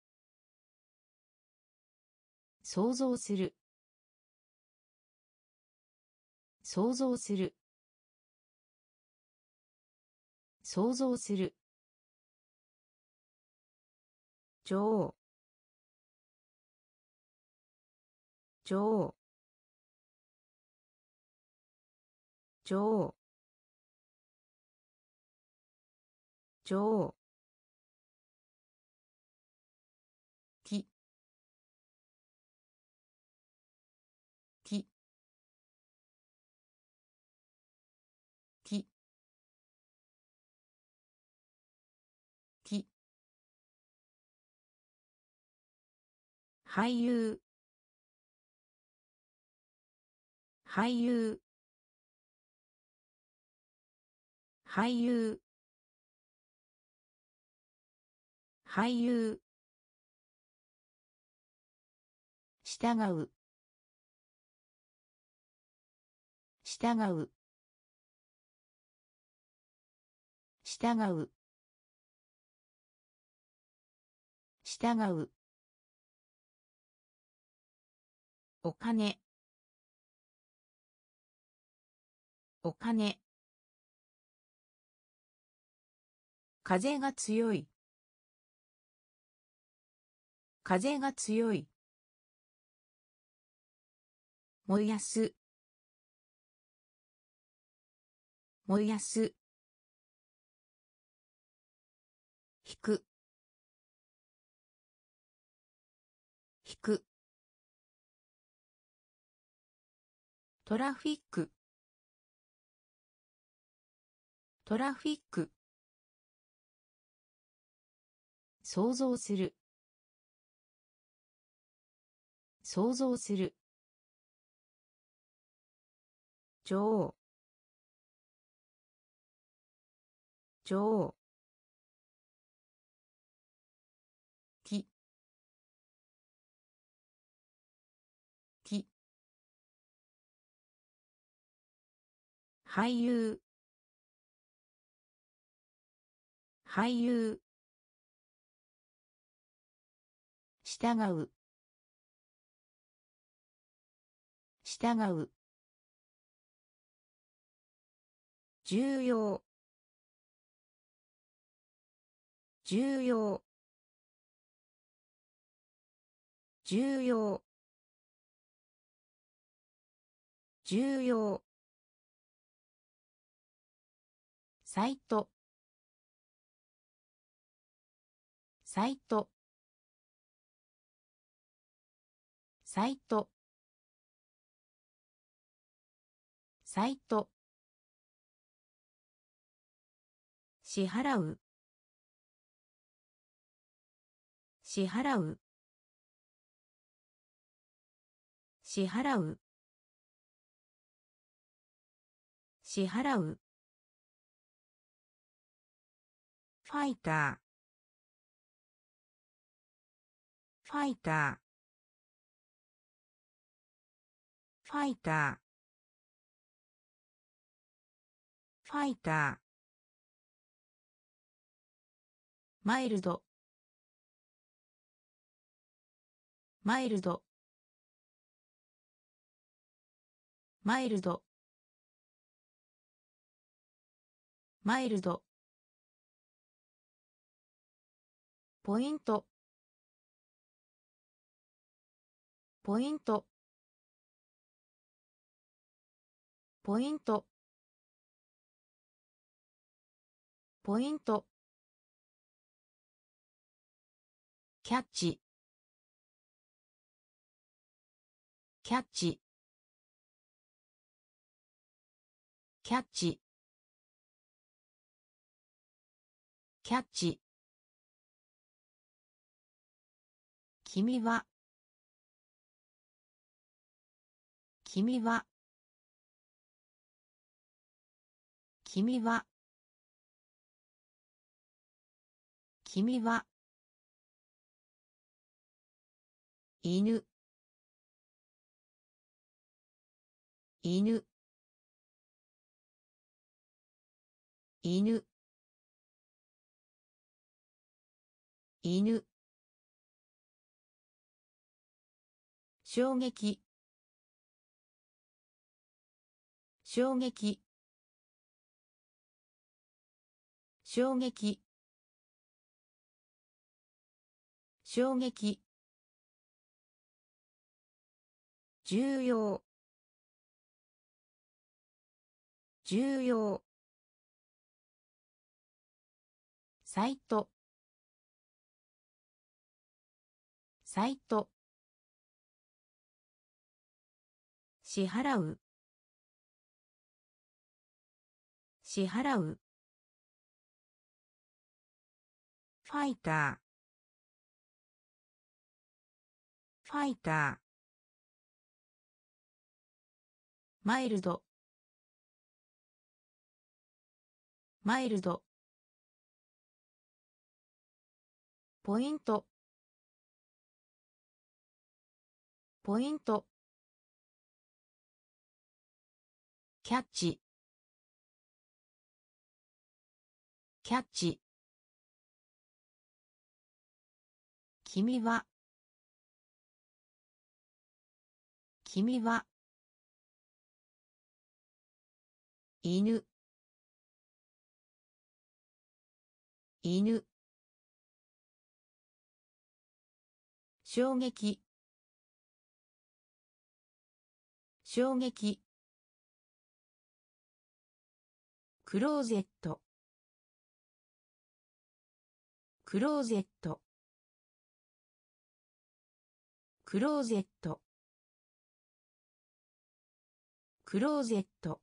想像する想像する想像する女王女王女王女王きききき俳優俳優俳優俳優従う従う従う従うお金お金風が強い風が強い燃やす燃やす引く引くトラフィックトラフィック想像する想像する女王女王きき俳優俳優従う従う重要重要重要重要サイトサイトサイトサイト支払う支払う支払う支払うファイターファイターファイターファイター、マイルド、マイルド、マイルド、マイルド、ポイント、ポイント、ポイント、ポイント、キャッチ、キャッチ、キャッチ、キャッチ、君は、君は、君は、君は、犬、犬、犬、犬、衝撃、衝撃、衝撃、衝撃、重要、重要、サイト、サイト、支払う、支払う、ファイター、ファイター、マイルド、マイルド、ポイント、ポイント、キャッチ、キャッチ、君は、君は、犬、犬、衝撃、衝撃、クローゼット、クローゼット、クローゼット、クローゼット、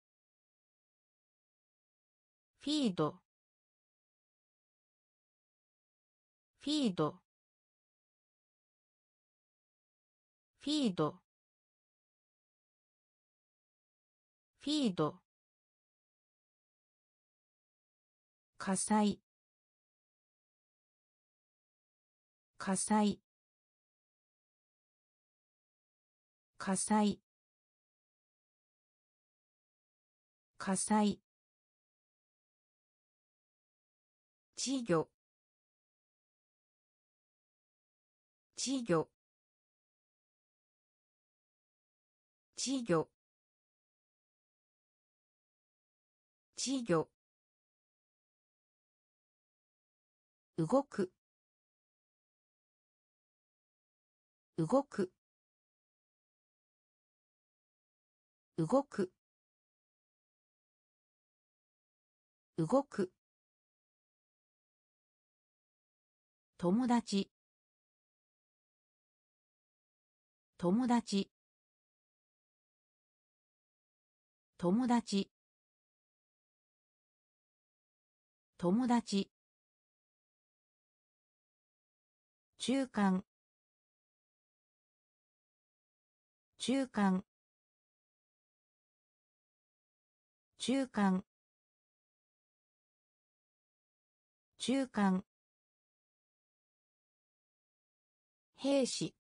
フィード、フィード、フィード、フィード、火災、火災、火災、火災、稚魚、稚魚、稚魚、稚魚、動く、動く、動く、動く、友達、友達、友達、友達、中間、中間、中間、中間、兵士、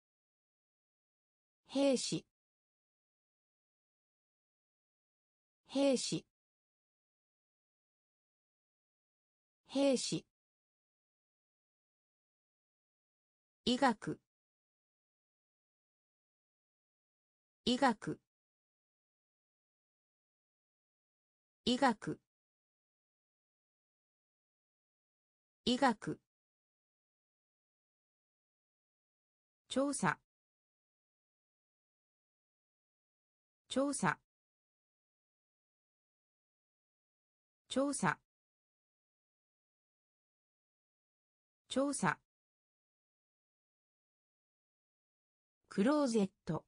兵士、 兵士兵士医学医学医学医学調査調査調査調査クローゼット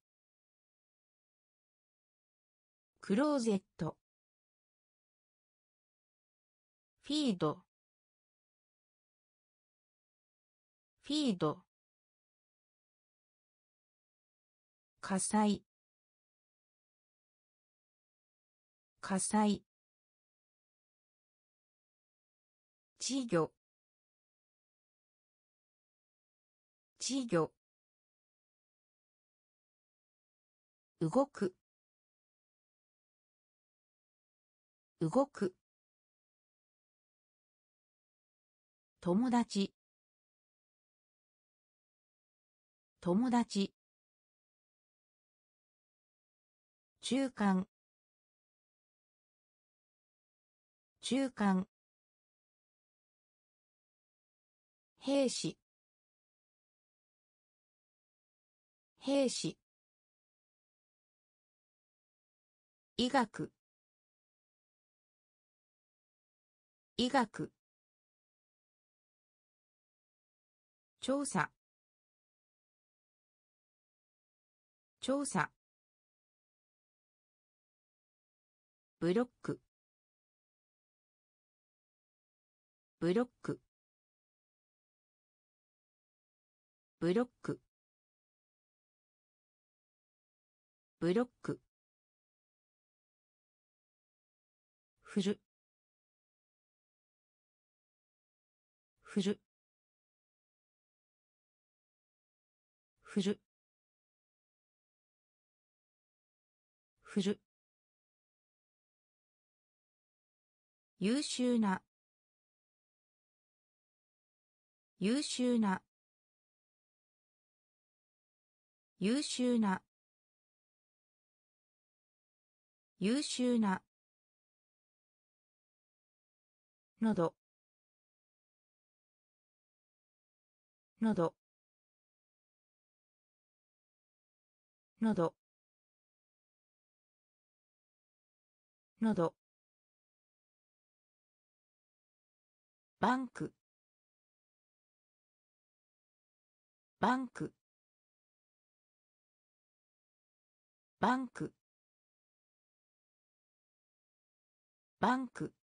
クローゼットフィードフィード火災火災稚魚稚魚動く動く友達友達中間中間兵士兵士医学医学調査調査ブロックブロックブロックブロック振る振る振る振る優秀な優秀な優秀な優秀なのどのどのどのどバンクバンクバンクバンク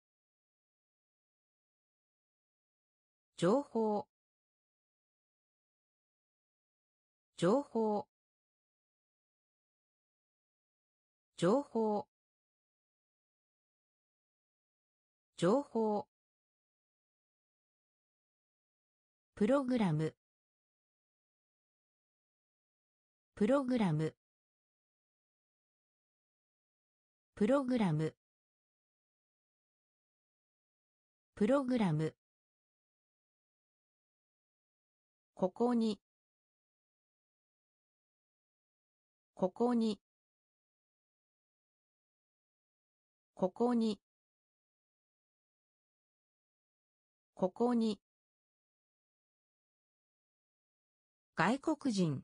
情報情報情報情報プログラムプログラムプログラムプログラムここにここにここにここに外国人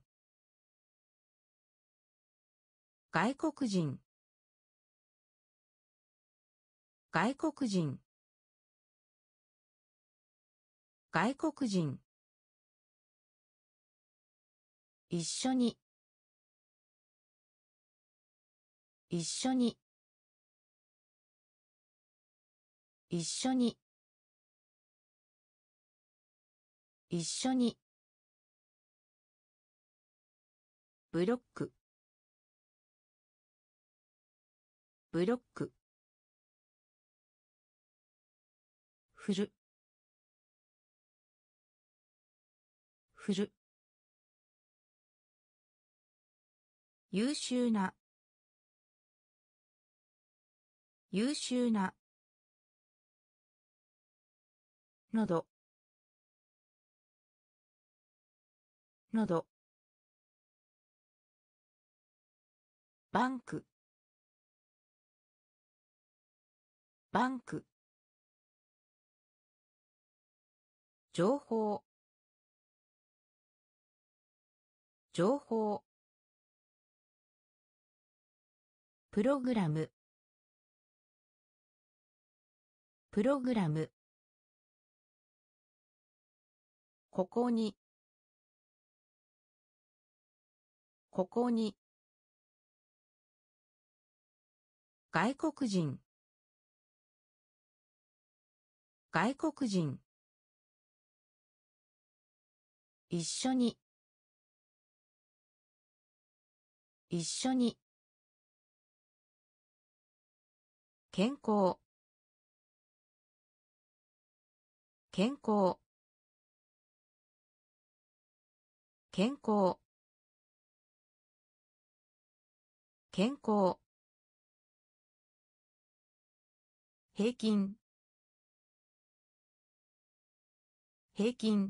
外国人外国人外国人一緒に一緒に一緒に一緒にブロックブロック振る振る優秀な優秀ななどなどバンクバンク情報情報プログラムプログラムここにここに外国人外国人一緒に一緒に健康健康健康健康平均平均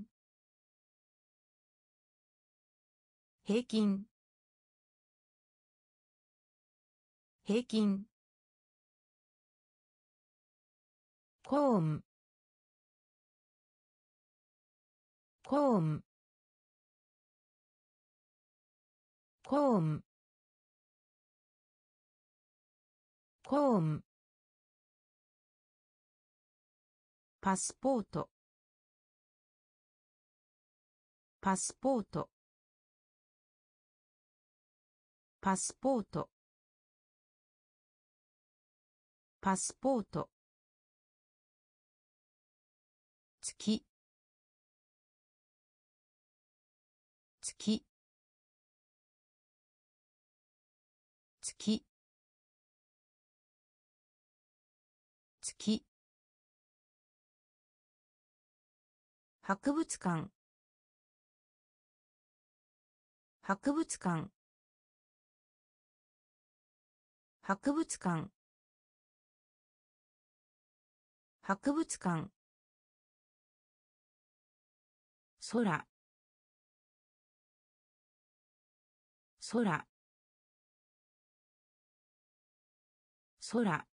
平均平均コーンコーンコーンコーンパスポートパスポートパスポートパスポート月月月月博物館博物館博物館博物館空空空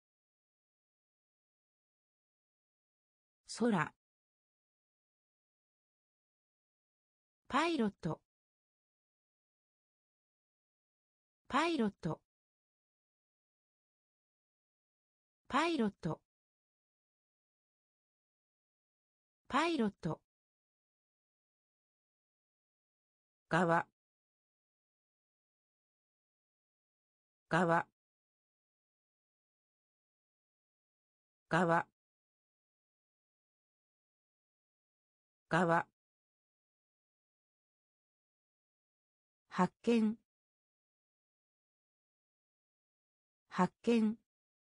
空パイロットパイロットパイロットパイロット側側側側発見発見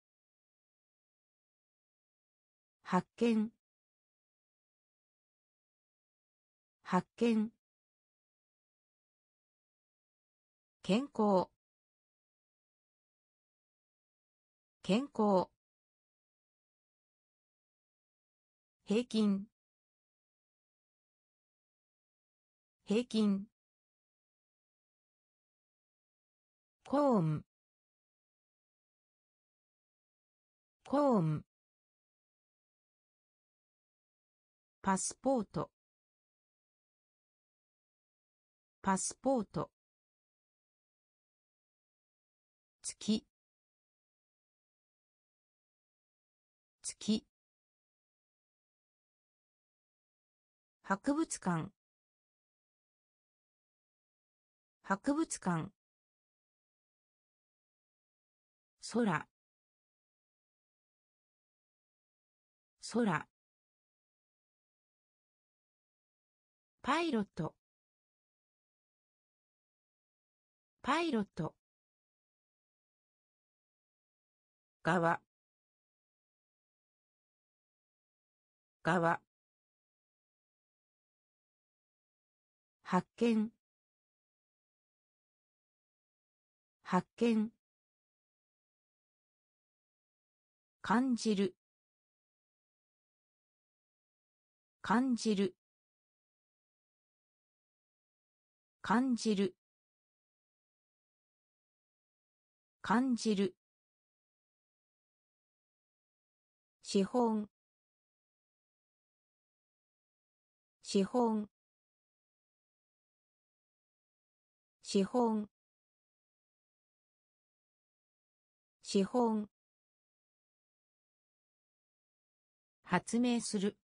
発見発見健康健康平均平均コーンコーンパスポートパスポート月月博物館博物館空空パイロットパイロット側側発見発見感じる感じる感じる感じる資本資本資本資本発明する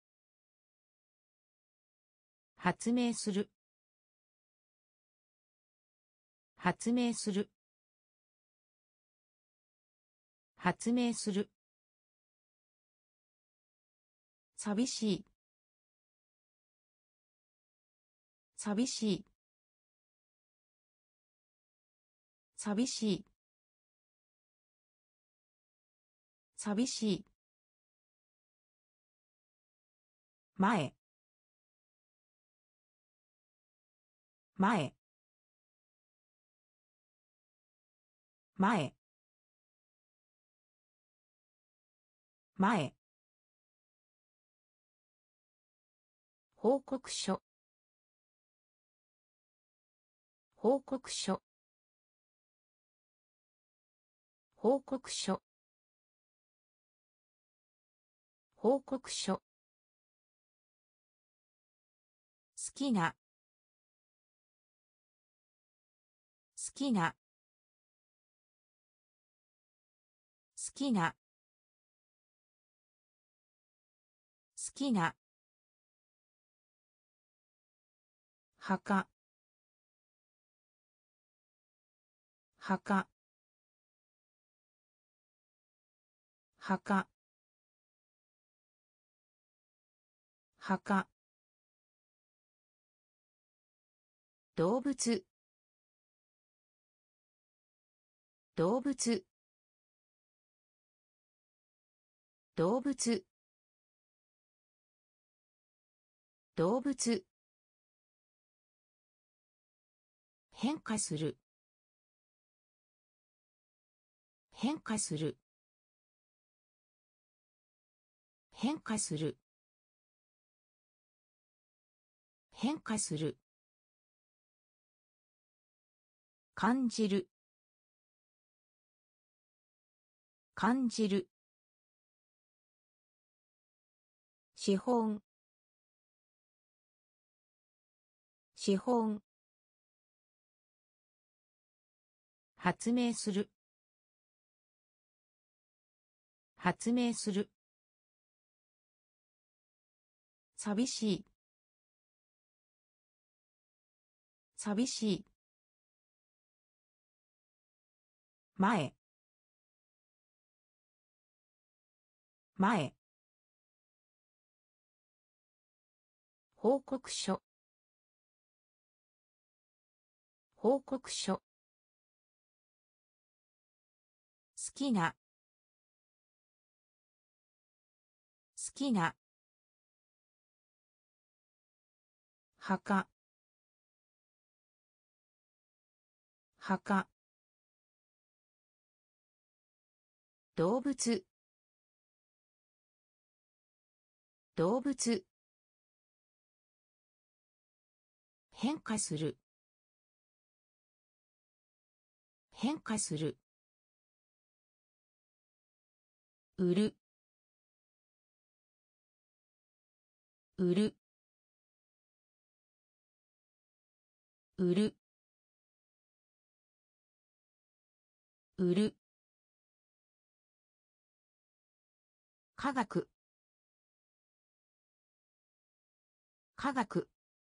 発明する発明する発明する寂しい寂しい寂しい寂しい前前前前報告書報告書報告書報告書好きな好きな好きな好きな墓墓墓墓動物動物動物動物変化する変化する変化する変化する感じる感じる資本資本発明する発明する寂しい寂しい前前報告書報告書好きな好きな墓墓動物動物変化する変化する売る売る売る売る科学科学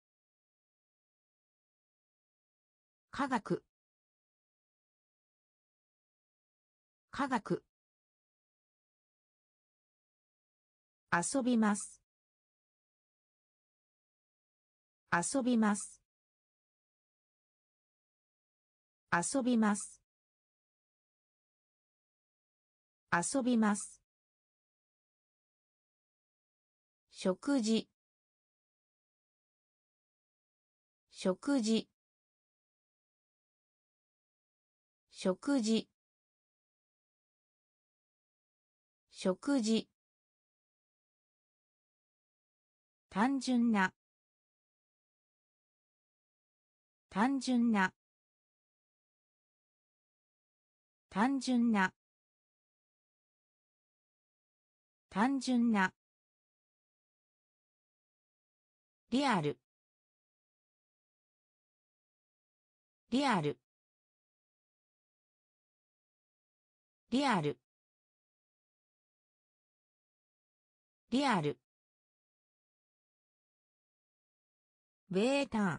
科学科学遊びます遊びます遊びます遊びます食事食事食事食事。単純な。単純な。単純な。単純な。リアル。リアル。リアル。リアル。ベータ。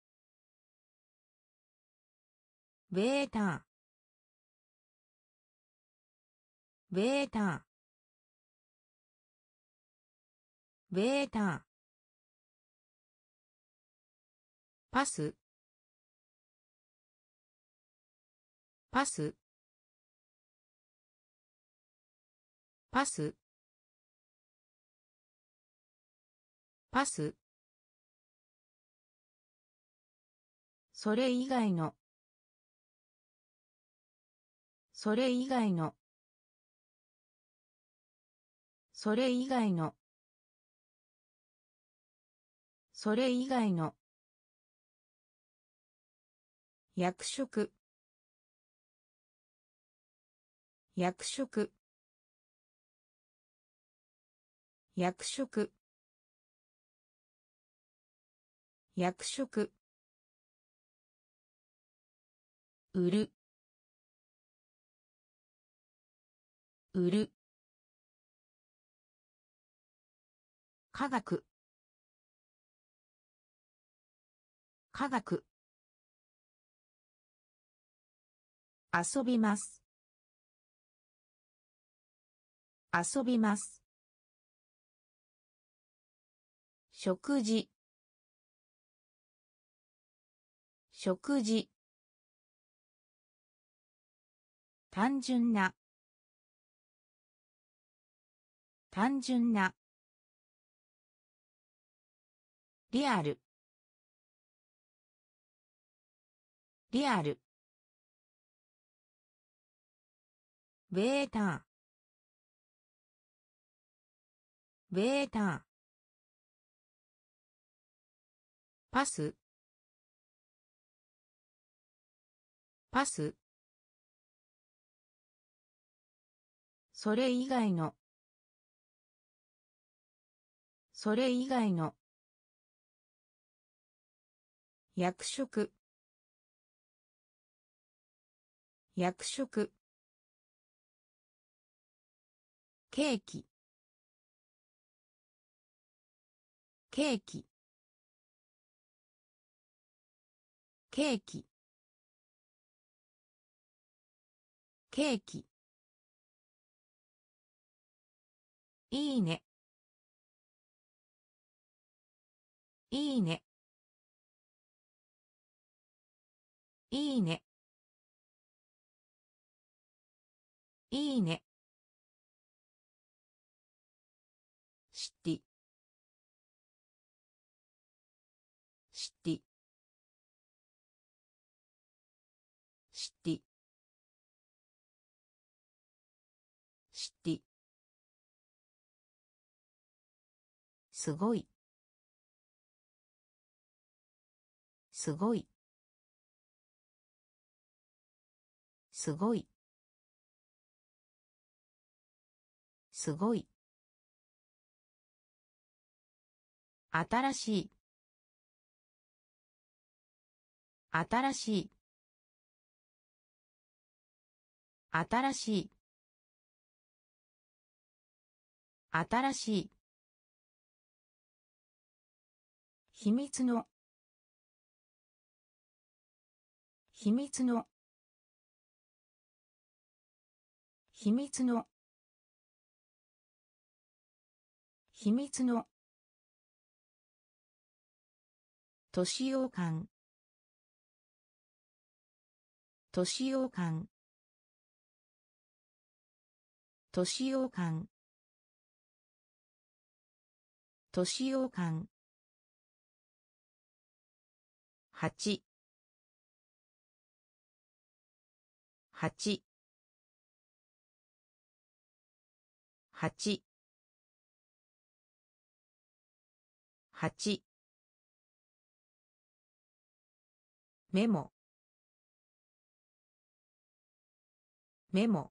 ベータ。ベータ。ベータ。パス。パス。パス。パス。それ以外の。それ以外の。それ以外の。それ以外の。役職。役職。役職。役職。売る。売る。科学。科学。遊びます。遊びます。食事。食事。単純な。単純な。リアル。リアル。ベータ。ベータ。パス。パス。それ以外の。それ以外の。役職。役職。ケーキ。ケーキ。ケーキ。ケーキ。いいね。いいね。いいね。いいね。シティ。シティ。シティ。シティ。すごい。すごい。すごい。すごい。新しい。新しい。新しい。新しい。秘密の。秘密の。秘密の。秘密の。年用感。年用感。年用感。年用感。八。八。 八、八、メモ、メモ、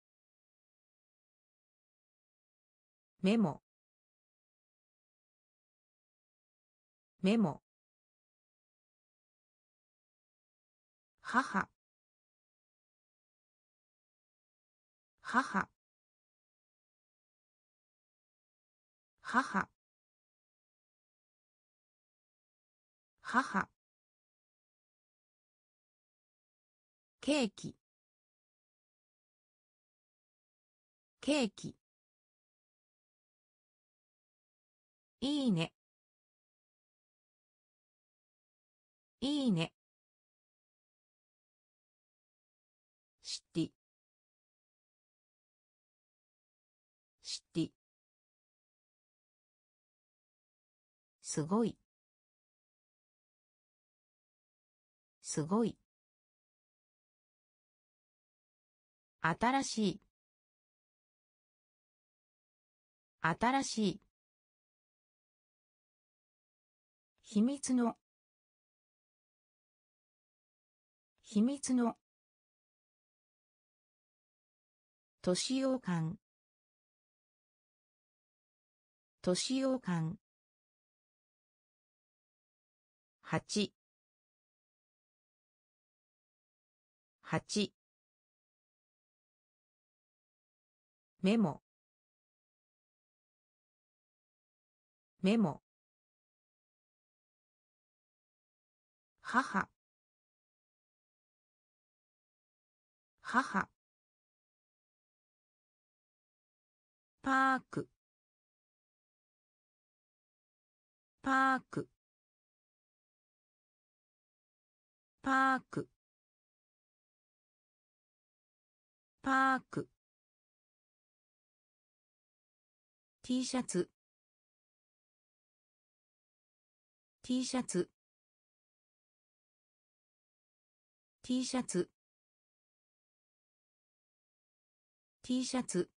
メモ、メモ、母、母、母、母、ケーキ、ケーキ、いいね、いいね、シティ、シティ、すごい、すごい、新しい、新しい、秘密の、秘密の、年用感、年用感、八、八、メモ、メモ、母、母、パーク、パーク、パーク、パーク、T シャツ、T シャツ、T シャツ、T シャツ、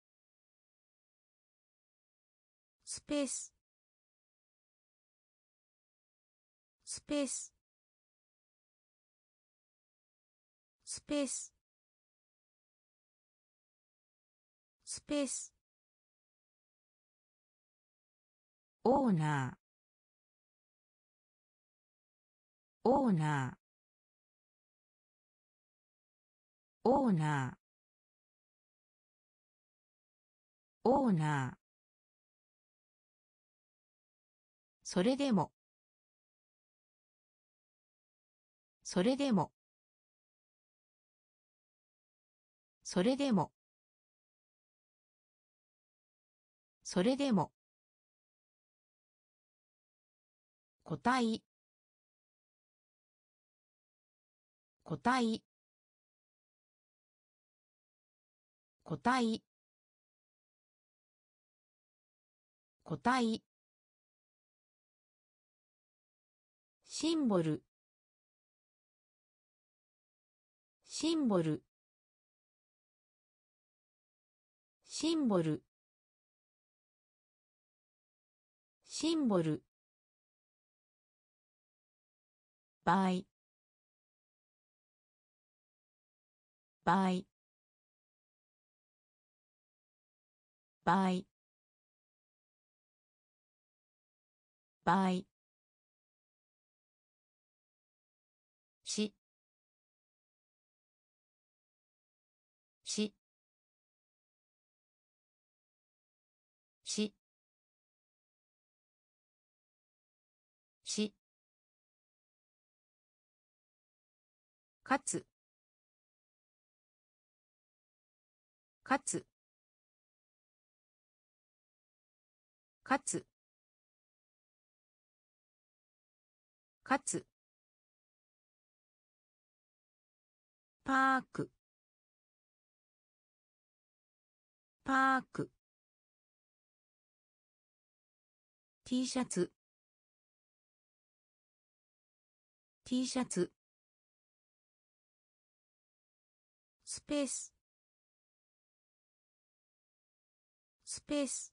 スペース、スペース、スペース、スペース、オーナー、オーナー、オーナー、オーナー、それでも、それでも、それでも、それでも、個体、個体、個体、個体、シンボル、シンボル、シンボル、シンボル、倍、倍、倍、倍、し、し、し、し、かつ、かつ、かつ、かつ、パーク、パーク、T シャツ、T シャツ、スペース、 スペース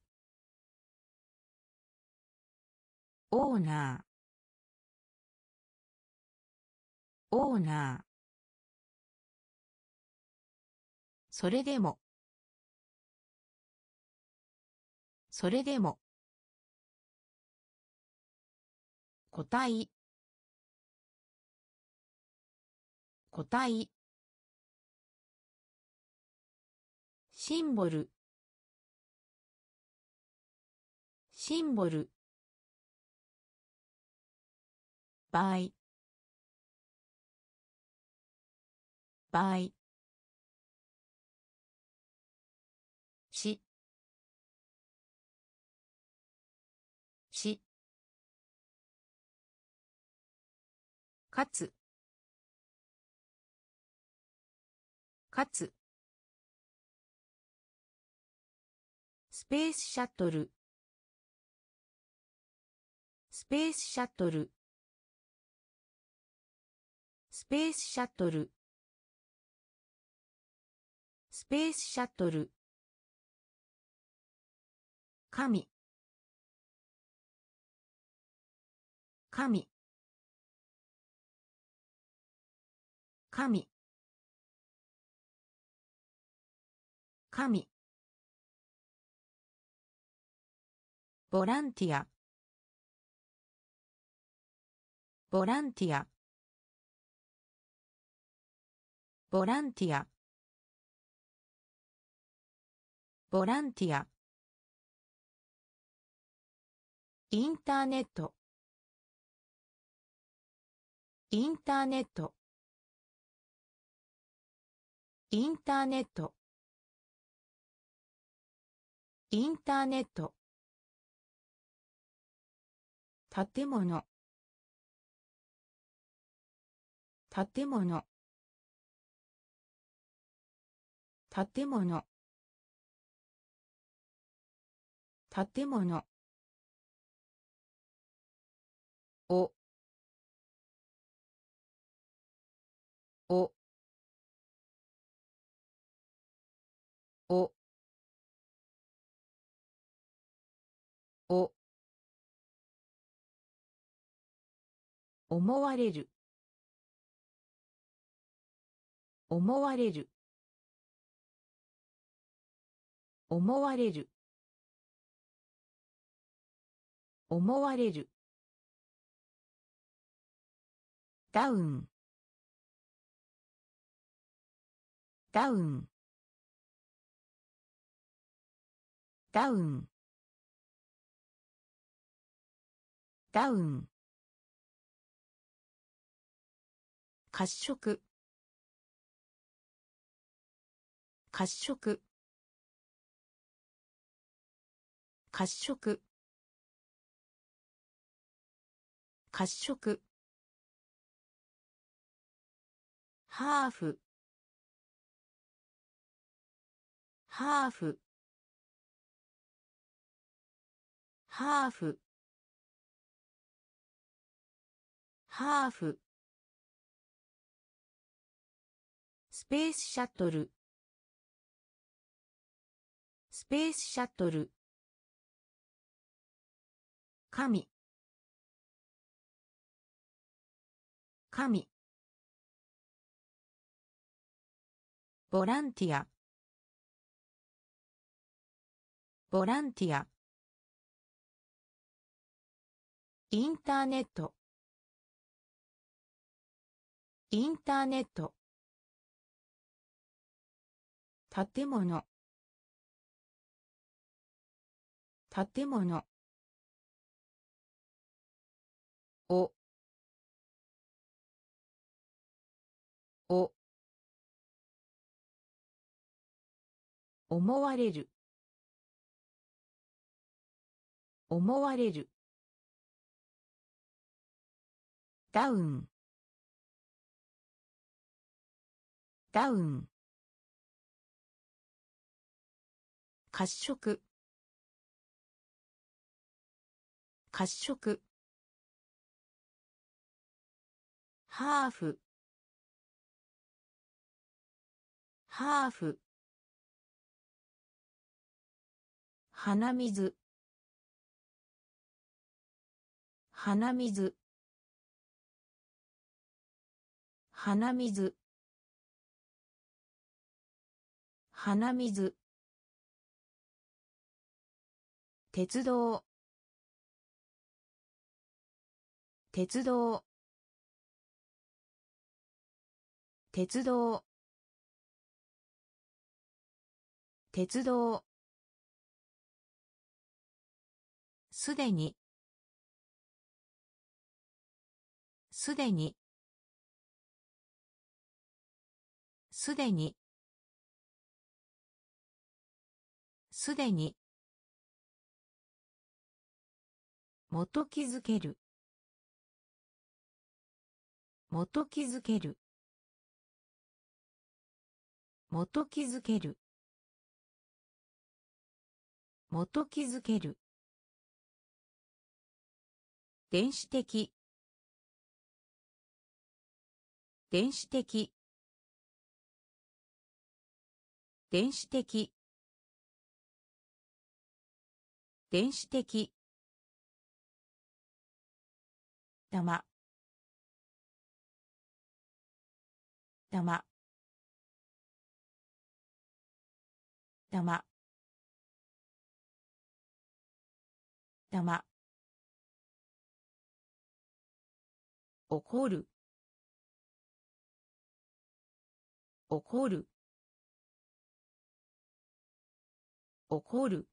オーナーオーナーそれでもそれでも個体個体シンボルシンボル倍倍ししかつかつスペースシャトルスペースシャトルスペースシャトルスペースシャトル神神神神ボランティアボランティアボランティアボランティアインターネットインターネットインターネットインターネット建物建物建物建物おおおお思われる思われる思われる思われるダウンダウンダウンダウン褐色褐色褐色褐色ハーフハーフハーフハーフスペースシャトルスペースシャトル神神ボランティアボランティアインターネットインターネット建物建物おお思われる思われるダウンダウン褐色褐色ハーフハーフ鼻水鼻水鼻水鼻水鉄道鉄道鉄道鉄道すでにすでにすでにすでに元気づける元気づける元気づける元気づける電子的電子的電子的電子的玉玉玉玉怒る怒る怒る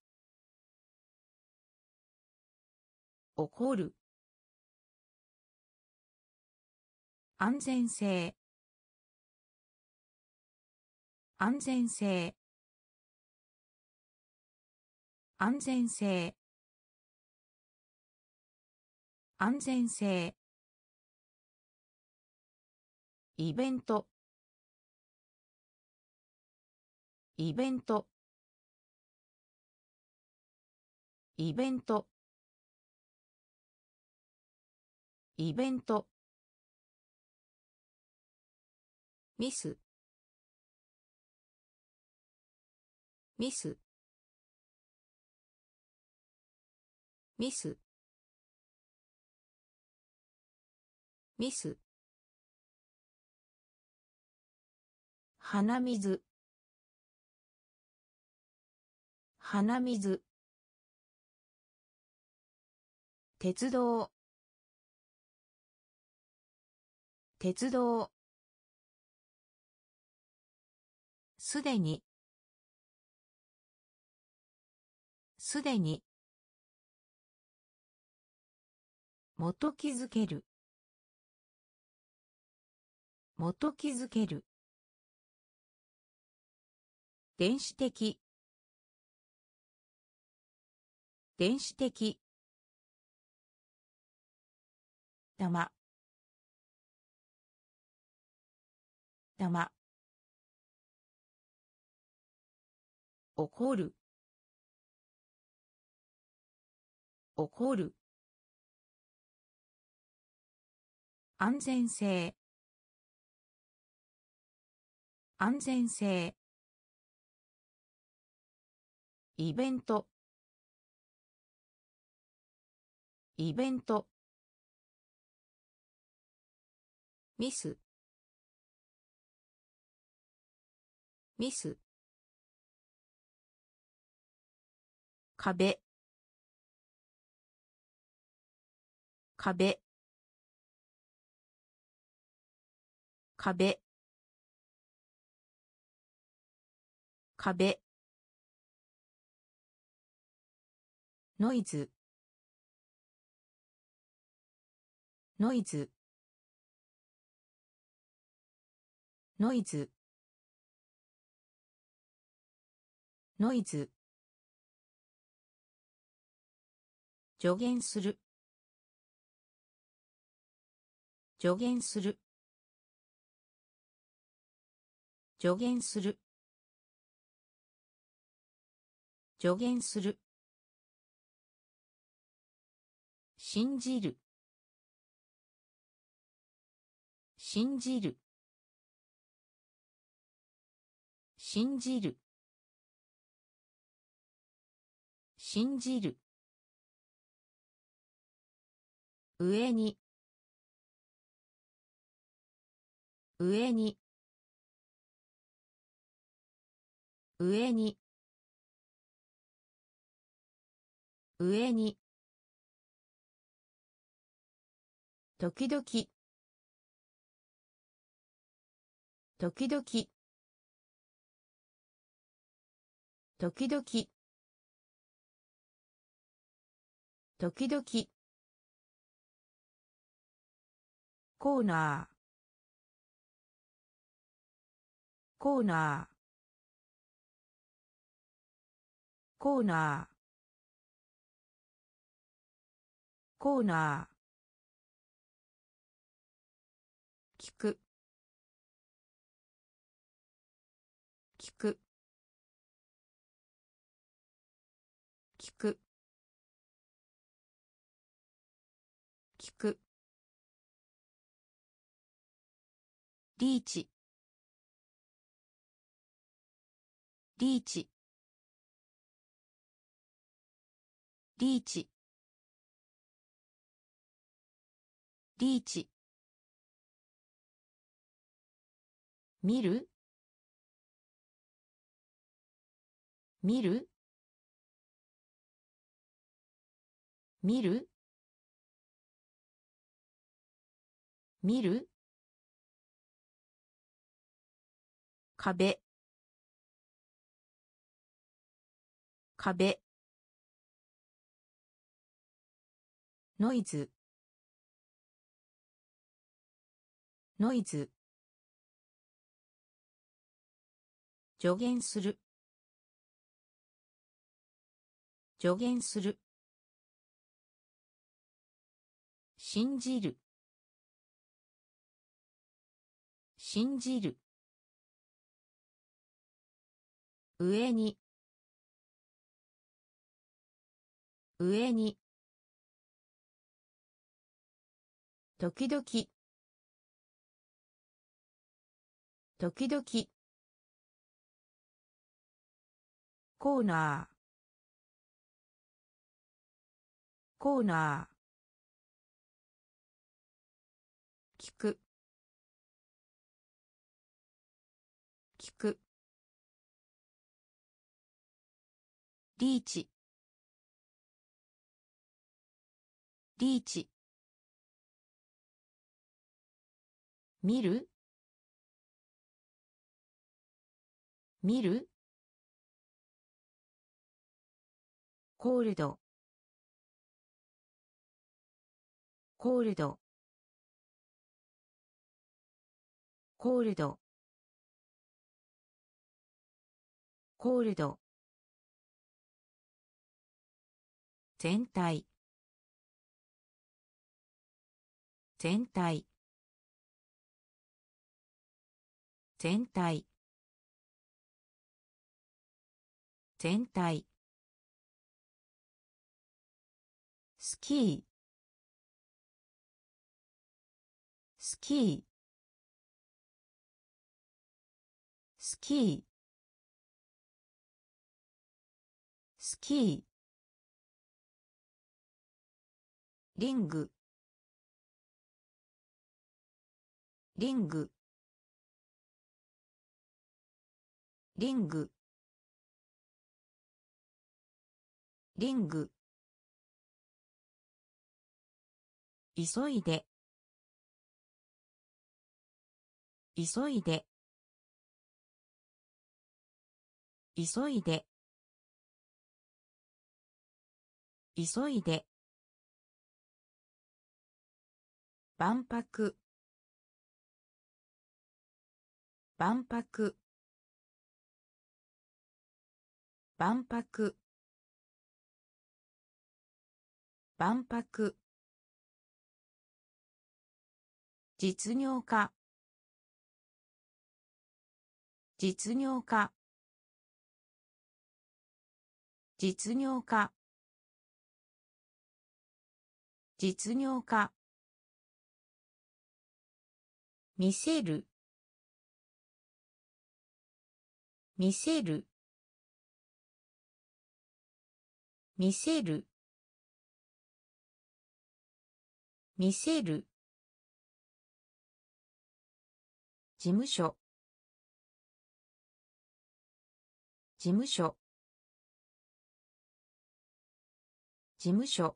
怒る安全性安全性安全性安全性イベントイベントイベントイベントミスミスミスミス鼻水鼻水鉄道鉄道すでにすでに元気づける元気づける電子的電子的玉玉怒る怒る安全性安全性イベントイベントミスミス壁壁壁壁ノイズノイズノイズノイズ助言する助言する助言する助言する信じる信じる信じる信じる。上に、上に、上に、上に、時々、時々、時々、時々、コーナー、コーナー、コーナー、コーナー、聞く、聞く、聞く、聞く、リーチ、リーチ、リーチ、リーチ、見る、見る、見る、見る、壁、壁、ノイズ、ノイズ、助言する、助言する、信じる、信じる、上に、上に、時々、時々、コーナー、コーナー、聞く、聞く、リーチ、リーチ、見る、見る、コールド、コールド、コールド、コールド、全体、全体、全体、全体、スキー、スキー、スキー、スキー、リング、リング、リング、リング、急いで、急いで、急いで、急いで、万博、万博、万博、万博、実業家、実業家、実業家、実業家、見せる、見せる、 見せる見せる事務所事務所事務所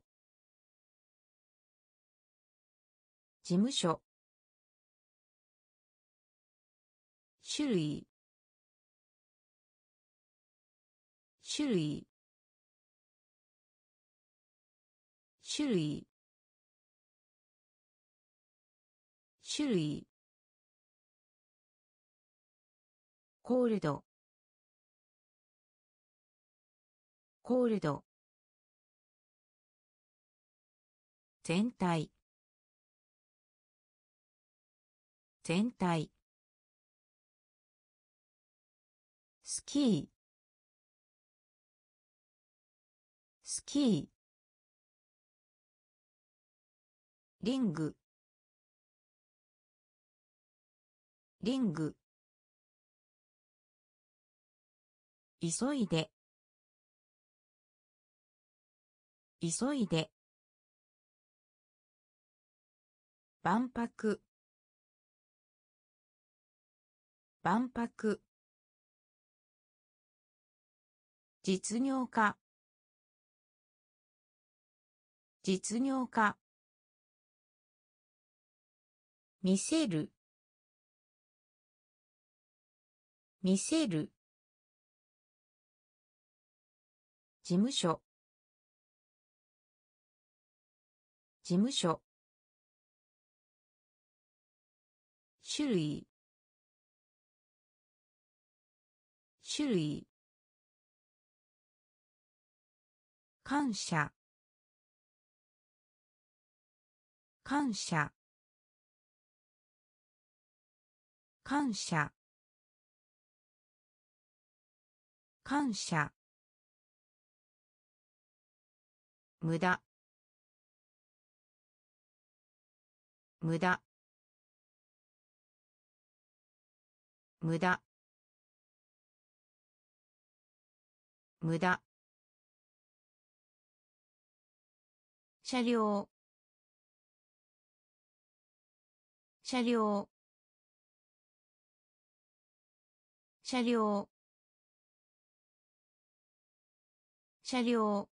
事務所種類種類種類種類コールドコールド全体全体スキースキーリングリング急いで急いで万博万博実業家実業家見せる見せる事務所事務所種類種類感謝感謝感謝感謝無駄無駄無駄無駄車両車両車両車両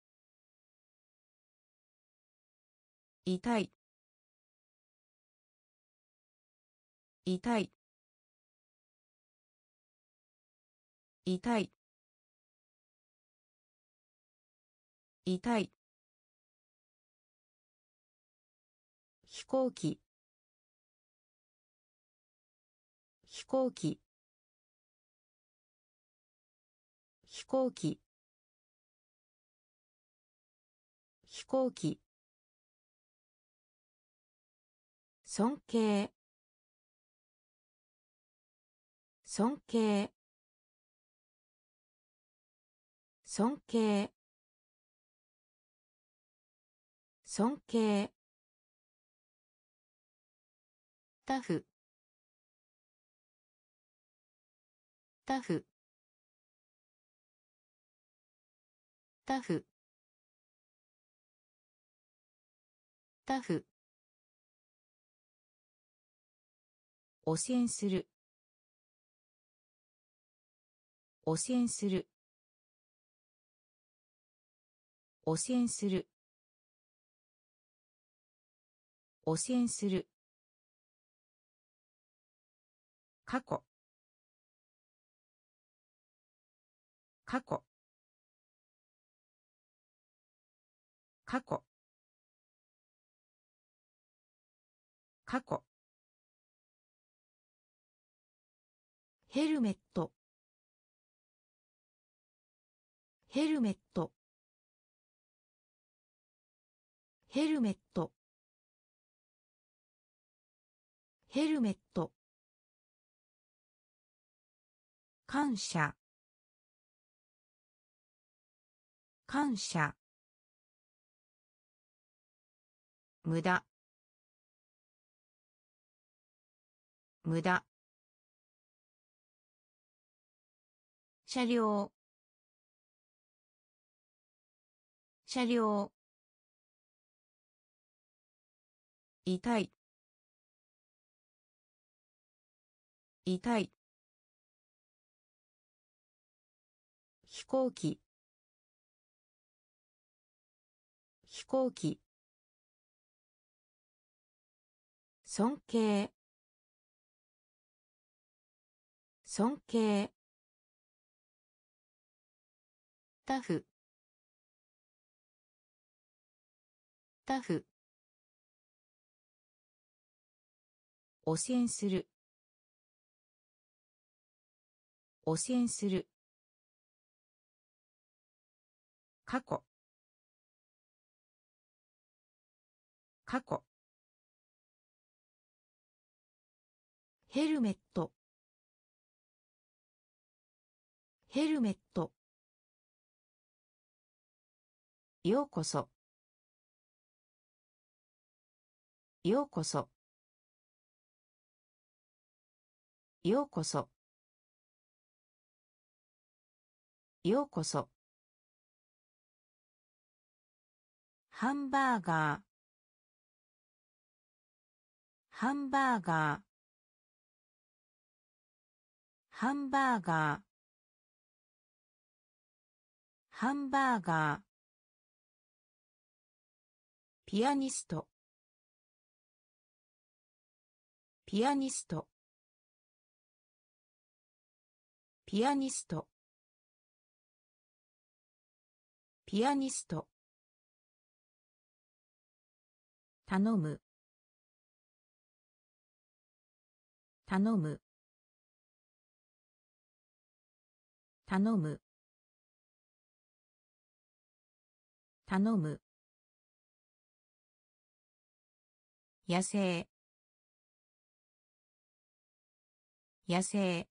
痛い痛い痛い痛い飛行機飛行機飛行機飛行機尊敬尊敬尊敬尊敬タフタフタフタフ汚染する汚染する汚染する汚染する過去過去過去過去ヘルメットヘルメットヘルメットヘルメット感謝感謝無駄無駄車両車両、痛い、痛い、飛行機、飛行機、尊敬、尊敬、タフ、タフ、汚染する、汚染する、過去、過去、ヘルメット、ヘルメット、ようこそ、ようこそ、ようこそ、ようこそ、ハンバーガー、ハンバーガー、ハンバーガー、ハンバーガー、ピアニスト、ピアニスト、ピアニスト、ピアニスト、頼む、頼む、頼む、頼む、野生、野生、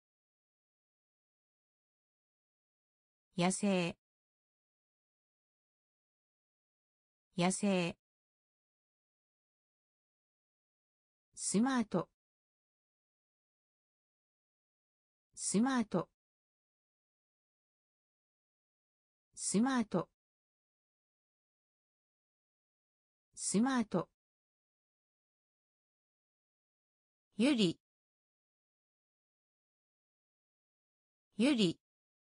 野生、野生、スマート、スマート、スマート、スマート、ゆり、ゆり、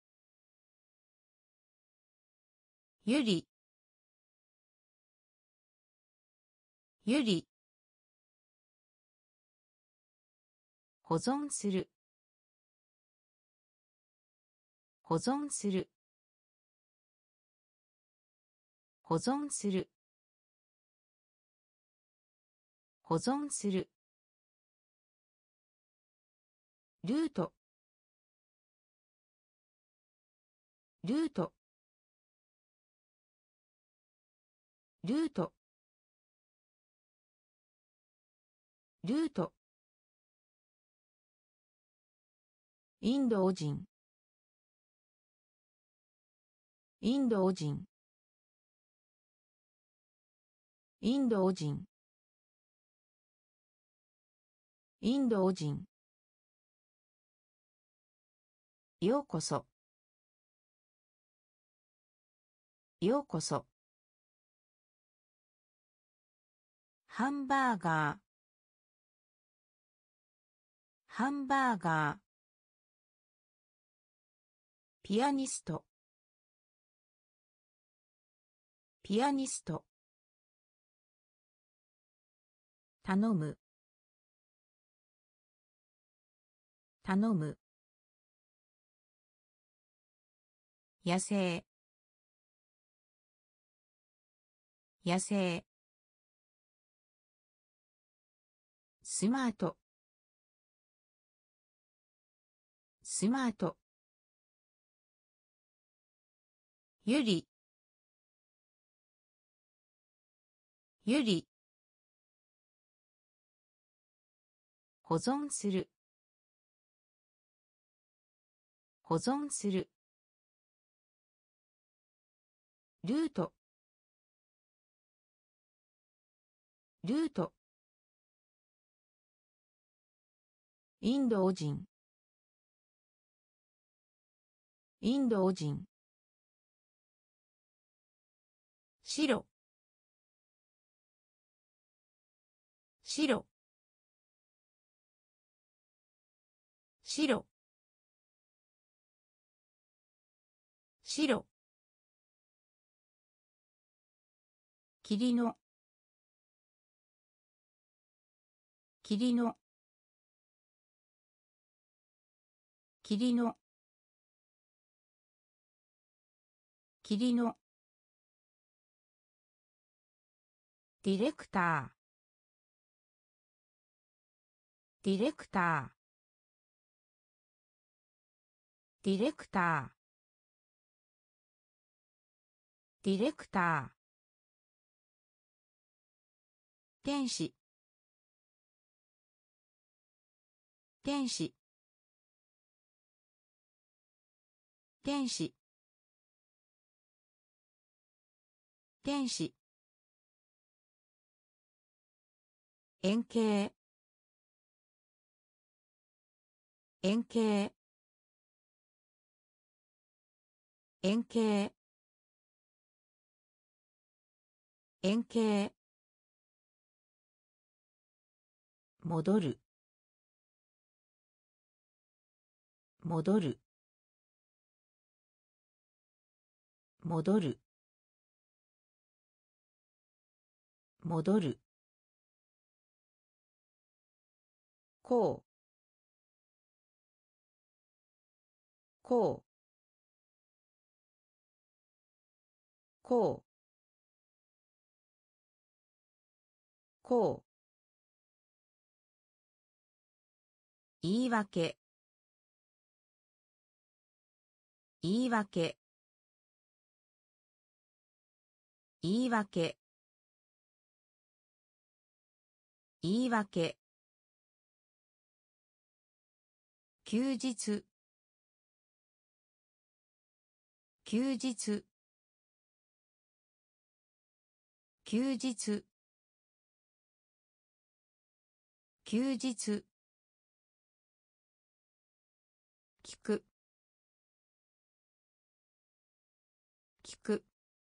ゆり、ゆり、保存する、保存する、保存する、保存する、ルート、ルート、ルート、ルート、インド人、インド人、インド人、インド人、ようこそ、ようこそ、ハンバーガー、ハンバーガー、ピアニスト、ピアニスト、頼む、頼む、野生、野生、スマート、スマート、ゆり、ゆり、保存する、保存する、ルート、ルート、インド人、インド人、 白白白白霧の霧の霧の霧のディレクターディレクターディレクターディレクター天使天使天使天使円形円形円形円形戻る戻る戻る戻るこうこうこうこう言い訳言い訳言い訳言い訳休日休日休日休日聞く聞く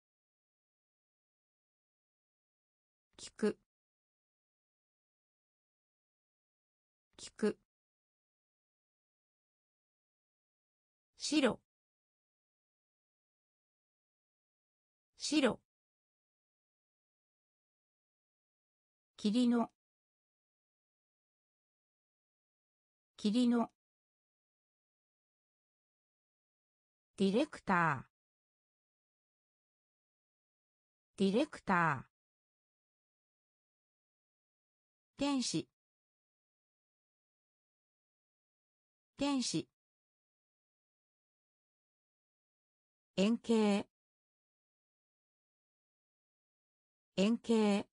聞く聞く白白霧の霧のディレクターディレクター天使天使円形円形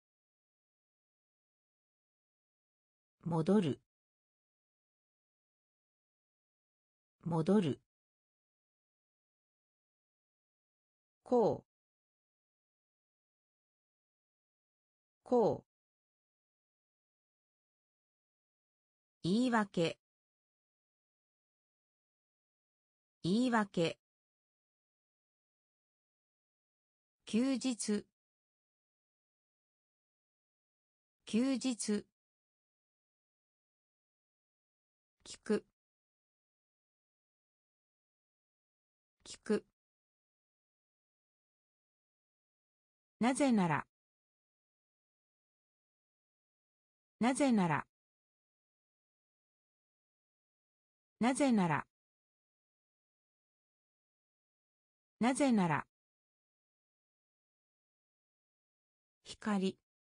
戻る戻るこうこう言い訳言い訳休日休日聞く聞くなぜならなぜならなぜならなぜなら光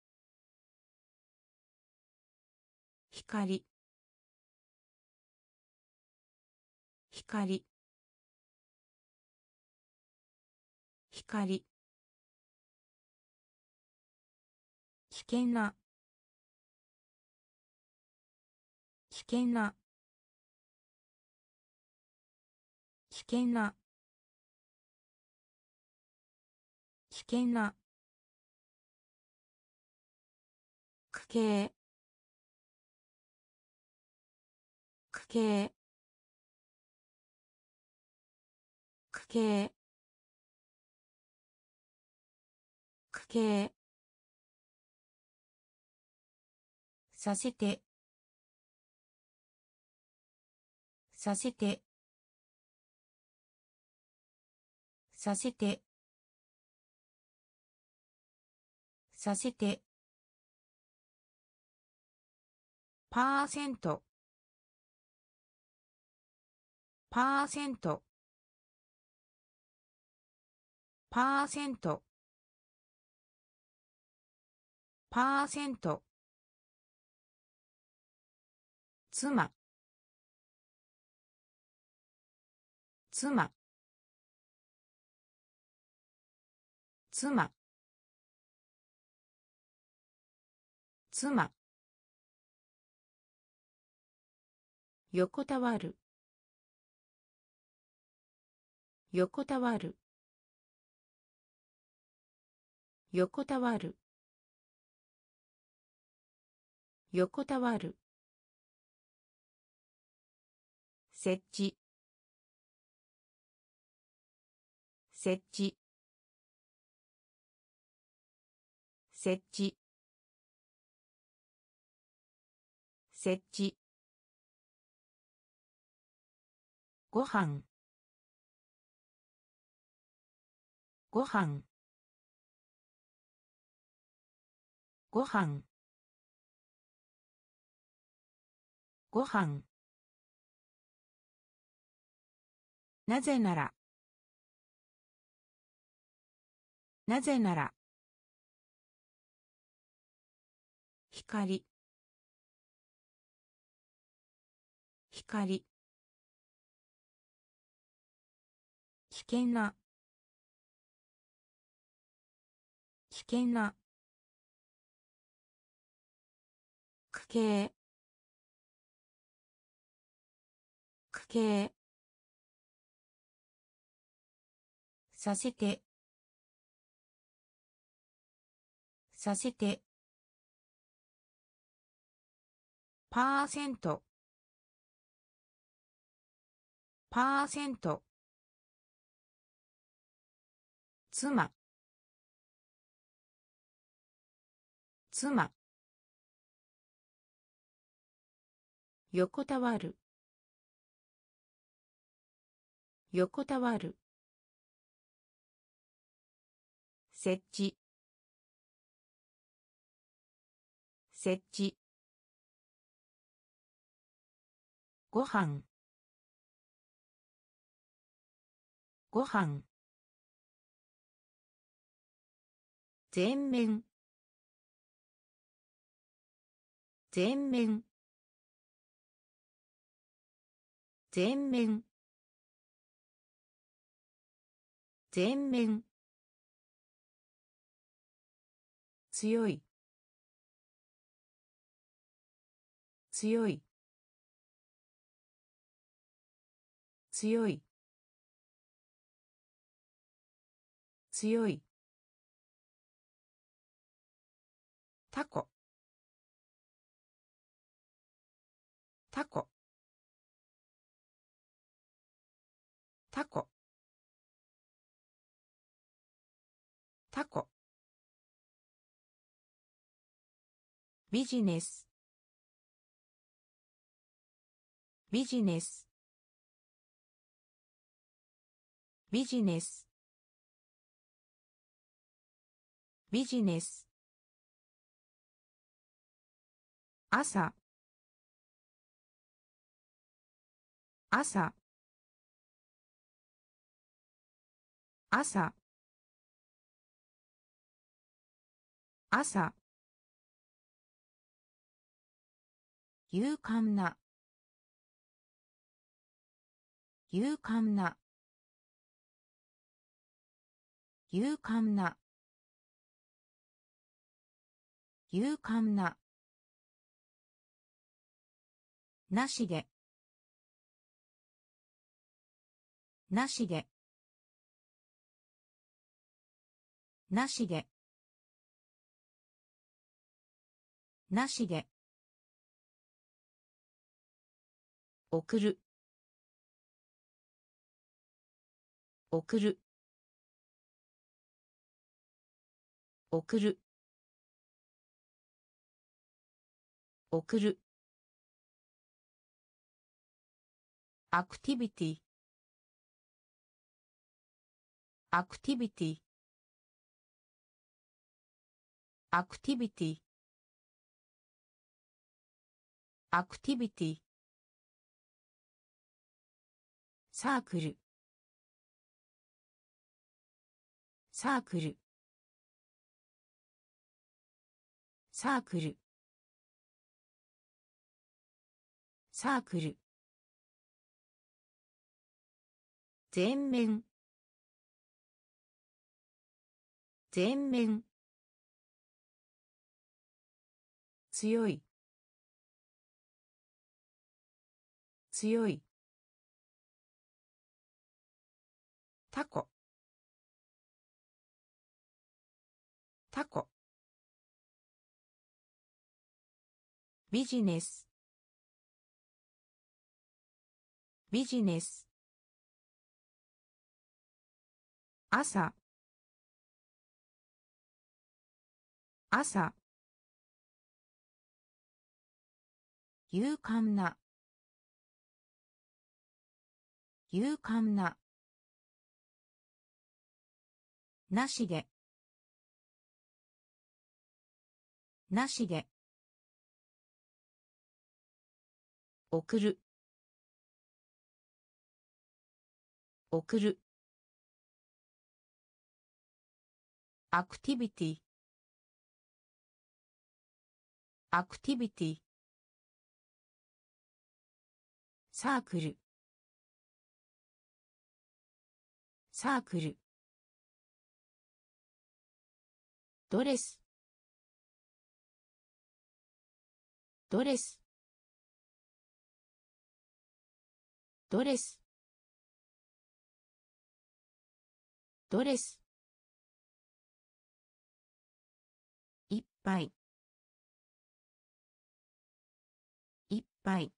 光光光危険な危険な危険な危険な家計家計家計区形させてさせてさせてさせてパーセントパーセントパーセントパーセント妻妻妻妻横たわる横たわる横たわる横たわる設置設置設置設置ご飯ご飯ご飯ご飯なぜならなぜなら光光危険な危険な区形区形させてさせてパーセントパーセント妻妻横たわる横たわる設置設置ご飯ご飯全面全面全面全面強い強い強い強いタコタコタコタコビジネスビジネスビジネスビジネス朝朝朝朝勇敢な勇敢な勇敢な勇敢ななしでなしでなしでなしで送る送る送る送るアクティビティアクティビティアクティビティアクティビティサークルサークルサークルサークル全面全面強い強いタコタコビジネスビジネス朝朝勇敢な勇敢ななしげなしげ送る送るアクティビティアクティビティサークルサークルドレスドレスドレスドレスいっぱいいっぱい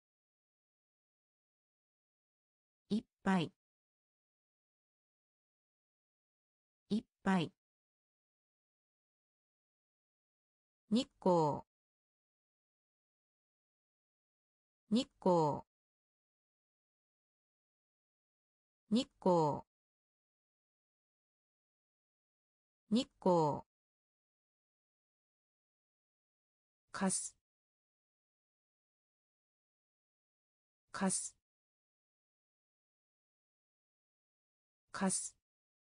いっぱいいっぱい日光日光日光日光かすかすかす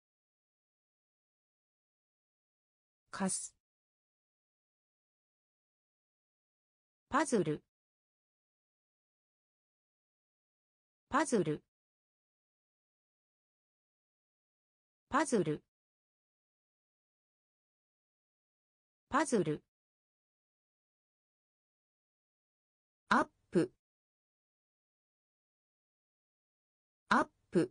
かすパズルパズルパズルパズルアップアップ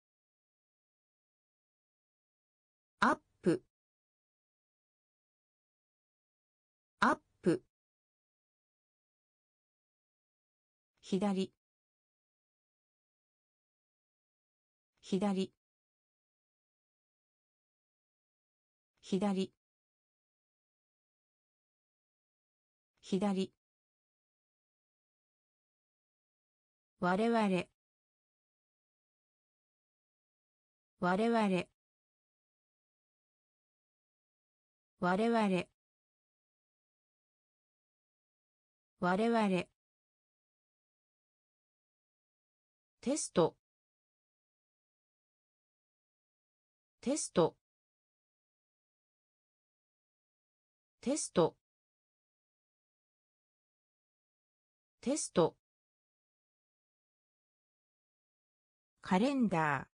アップアップ左左左左我々我々我々我々テストテストテストテストカレンダー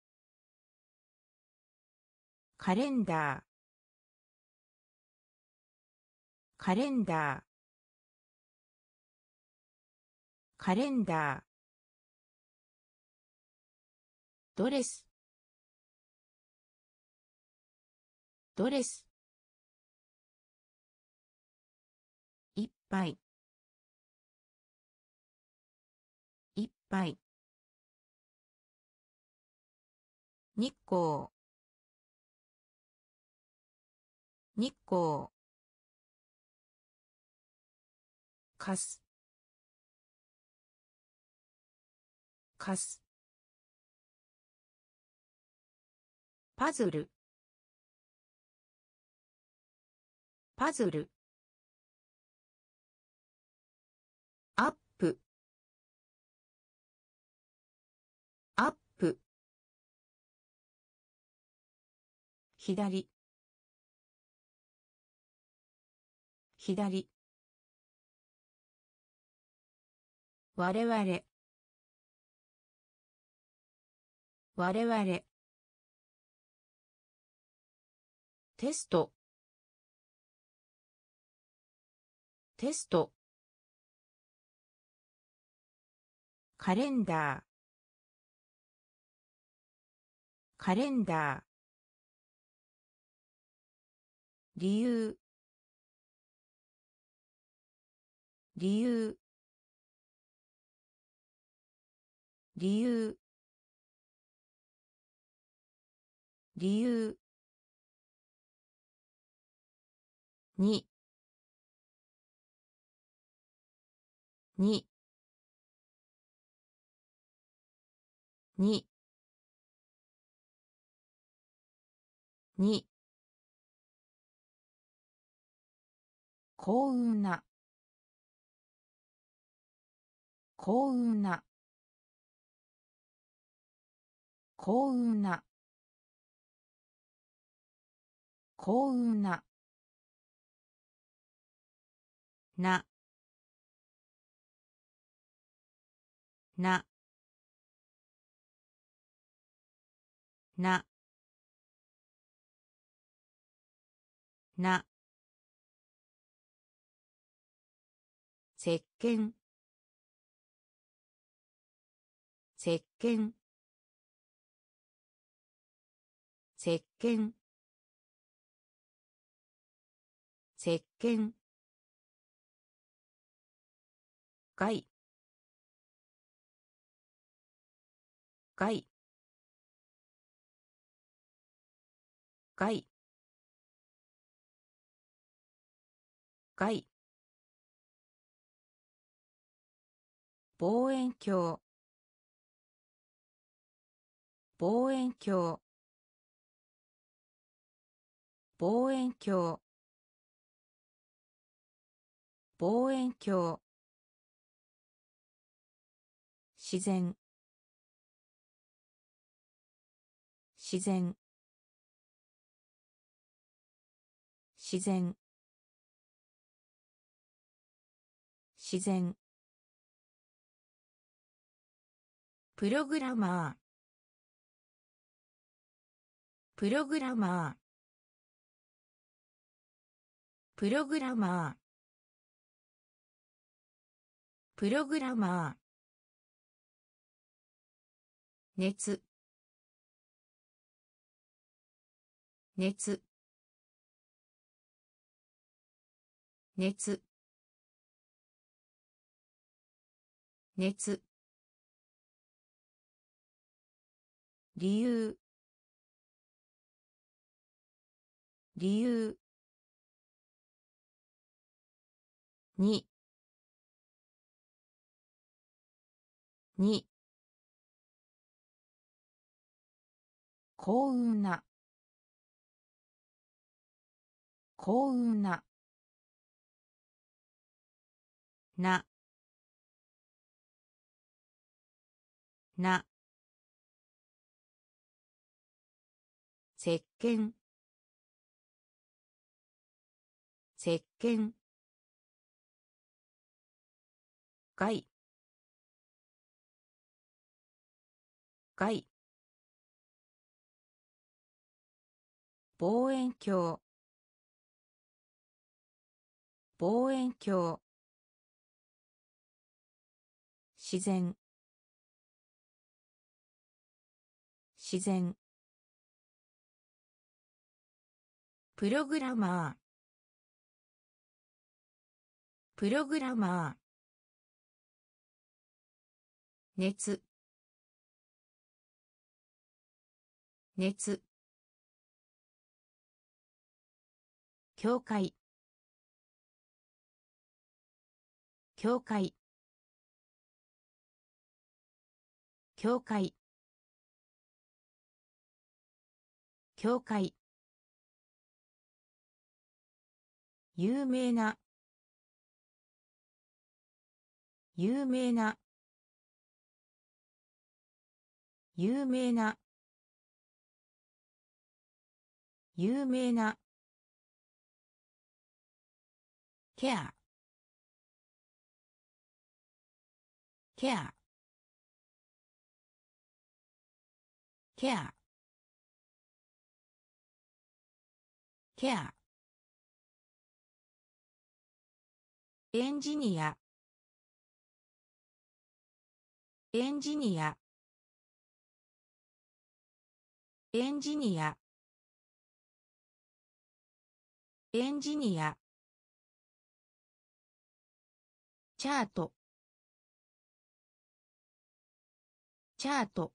カレンダーカレンダーカレンダードレスドレスいっぱいいっぱい日光日光かすかすパズルパズルアップアップ左左我々我々テストテストカレンダーカレンダー理由理由理由理由にににに幸運な幸運な幸運な幸運ななななな石鹸石鹸石鹸石鹸害害害害望遠鏡望遠鏡望遠鏡望遠鏡自然自然自然自然プログラマープログラマープログラマープログラマー熱熱熱熱理由理由にに幸運な幸運ななな石鹸石鹸害害望遠鏡望遠鏡自然自然プログラマープログラマー熱熱教会教会教会教会有名な有名な有名な有名なケアケアケアケアエンジニアエンジニアエンジニアエンジニアチャートチャート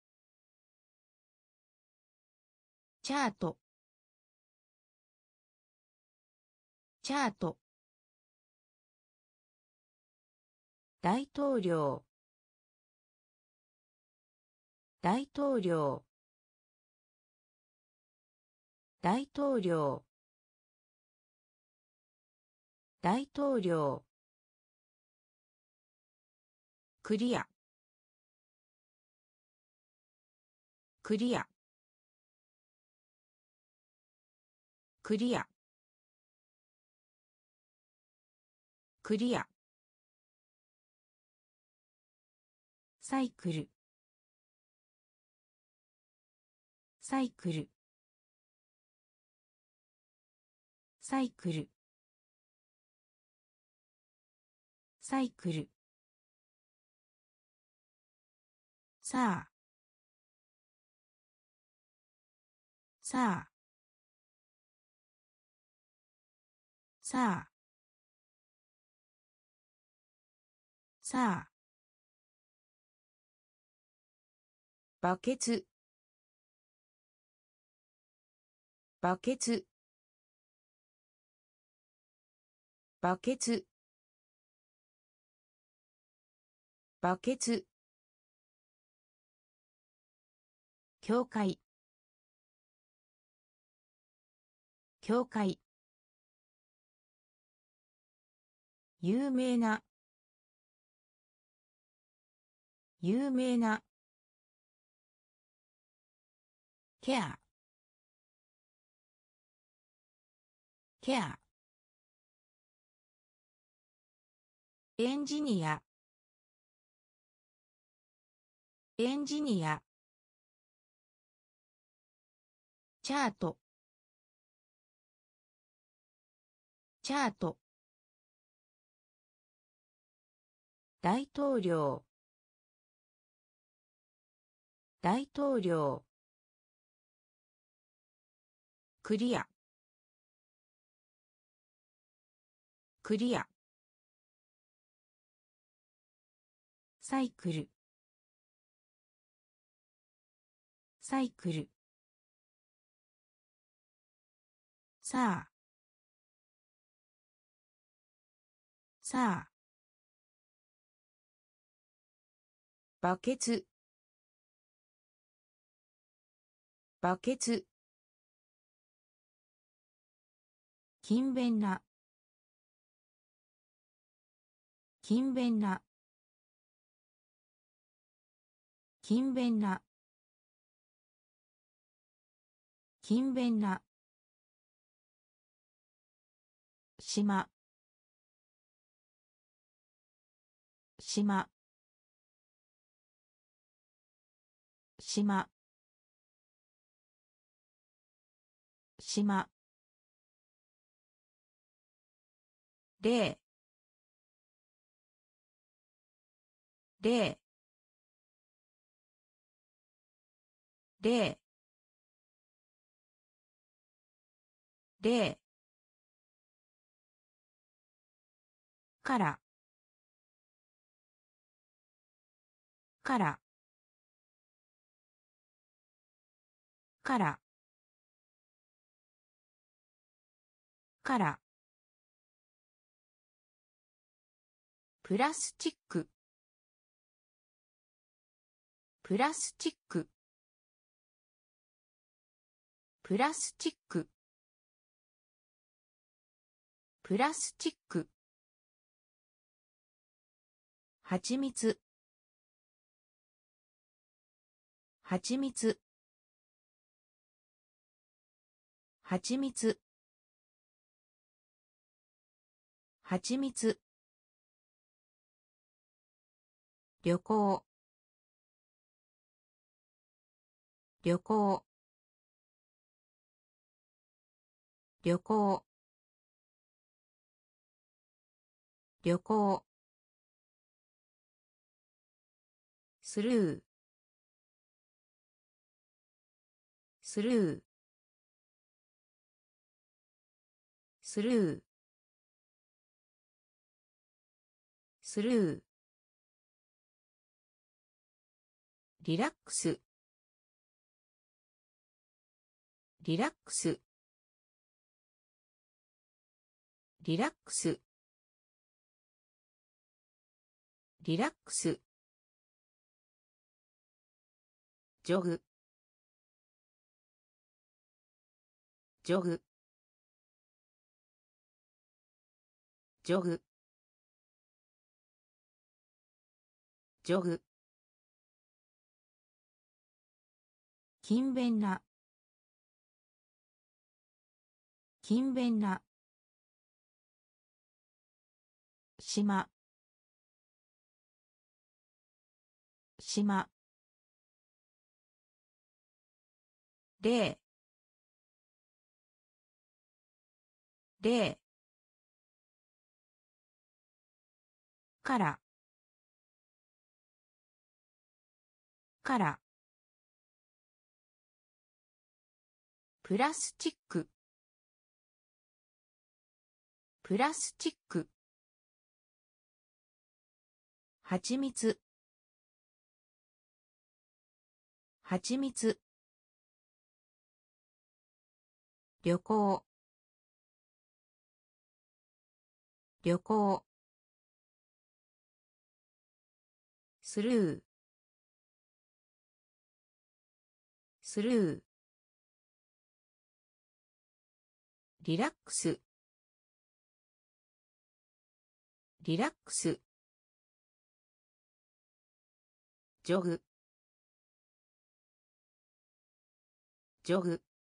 チャートチャート大統領大統領大統領大統領クリアクリアクリアクリアサイクルサイクルサイクルサイクルさあさあさあさあバケツバケツバケツバケツ教会教会有名な有名なケアケアエンジニアエンジニアチャートチャート大統領大統領クリアクリアサイクルサイクルさあさあバケツバケツ勤勉な勤勉な勤勉な勤勉な島島島島例例例例からからからからプラスチックプラスチックプラスチックプラスチックはちみつはちみつはちみつはちみつ旅行旅行旅行旅行スルースルースルースルーリラックスリラックスリラックスリラックスジョグジョグジョグジョグ勤勉な勤勉な島島例例からからプラスチックプラスチックはちみつはちみつ旅行旅行スルースルーリラックスリラックスジョグジョグ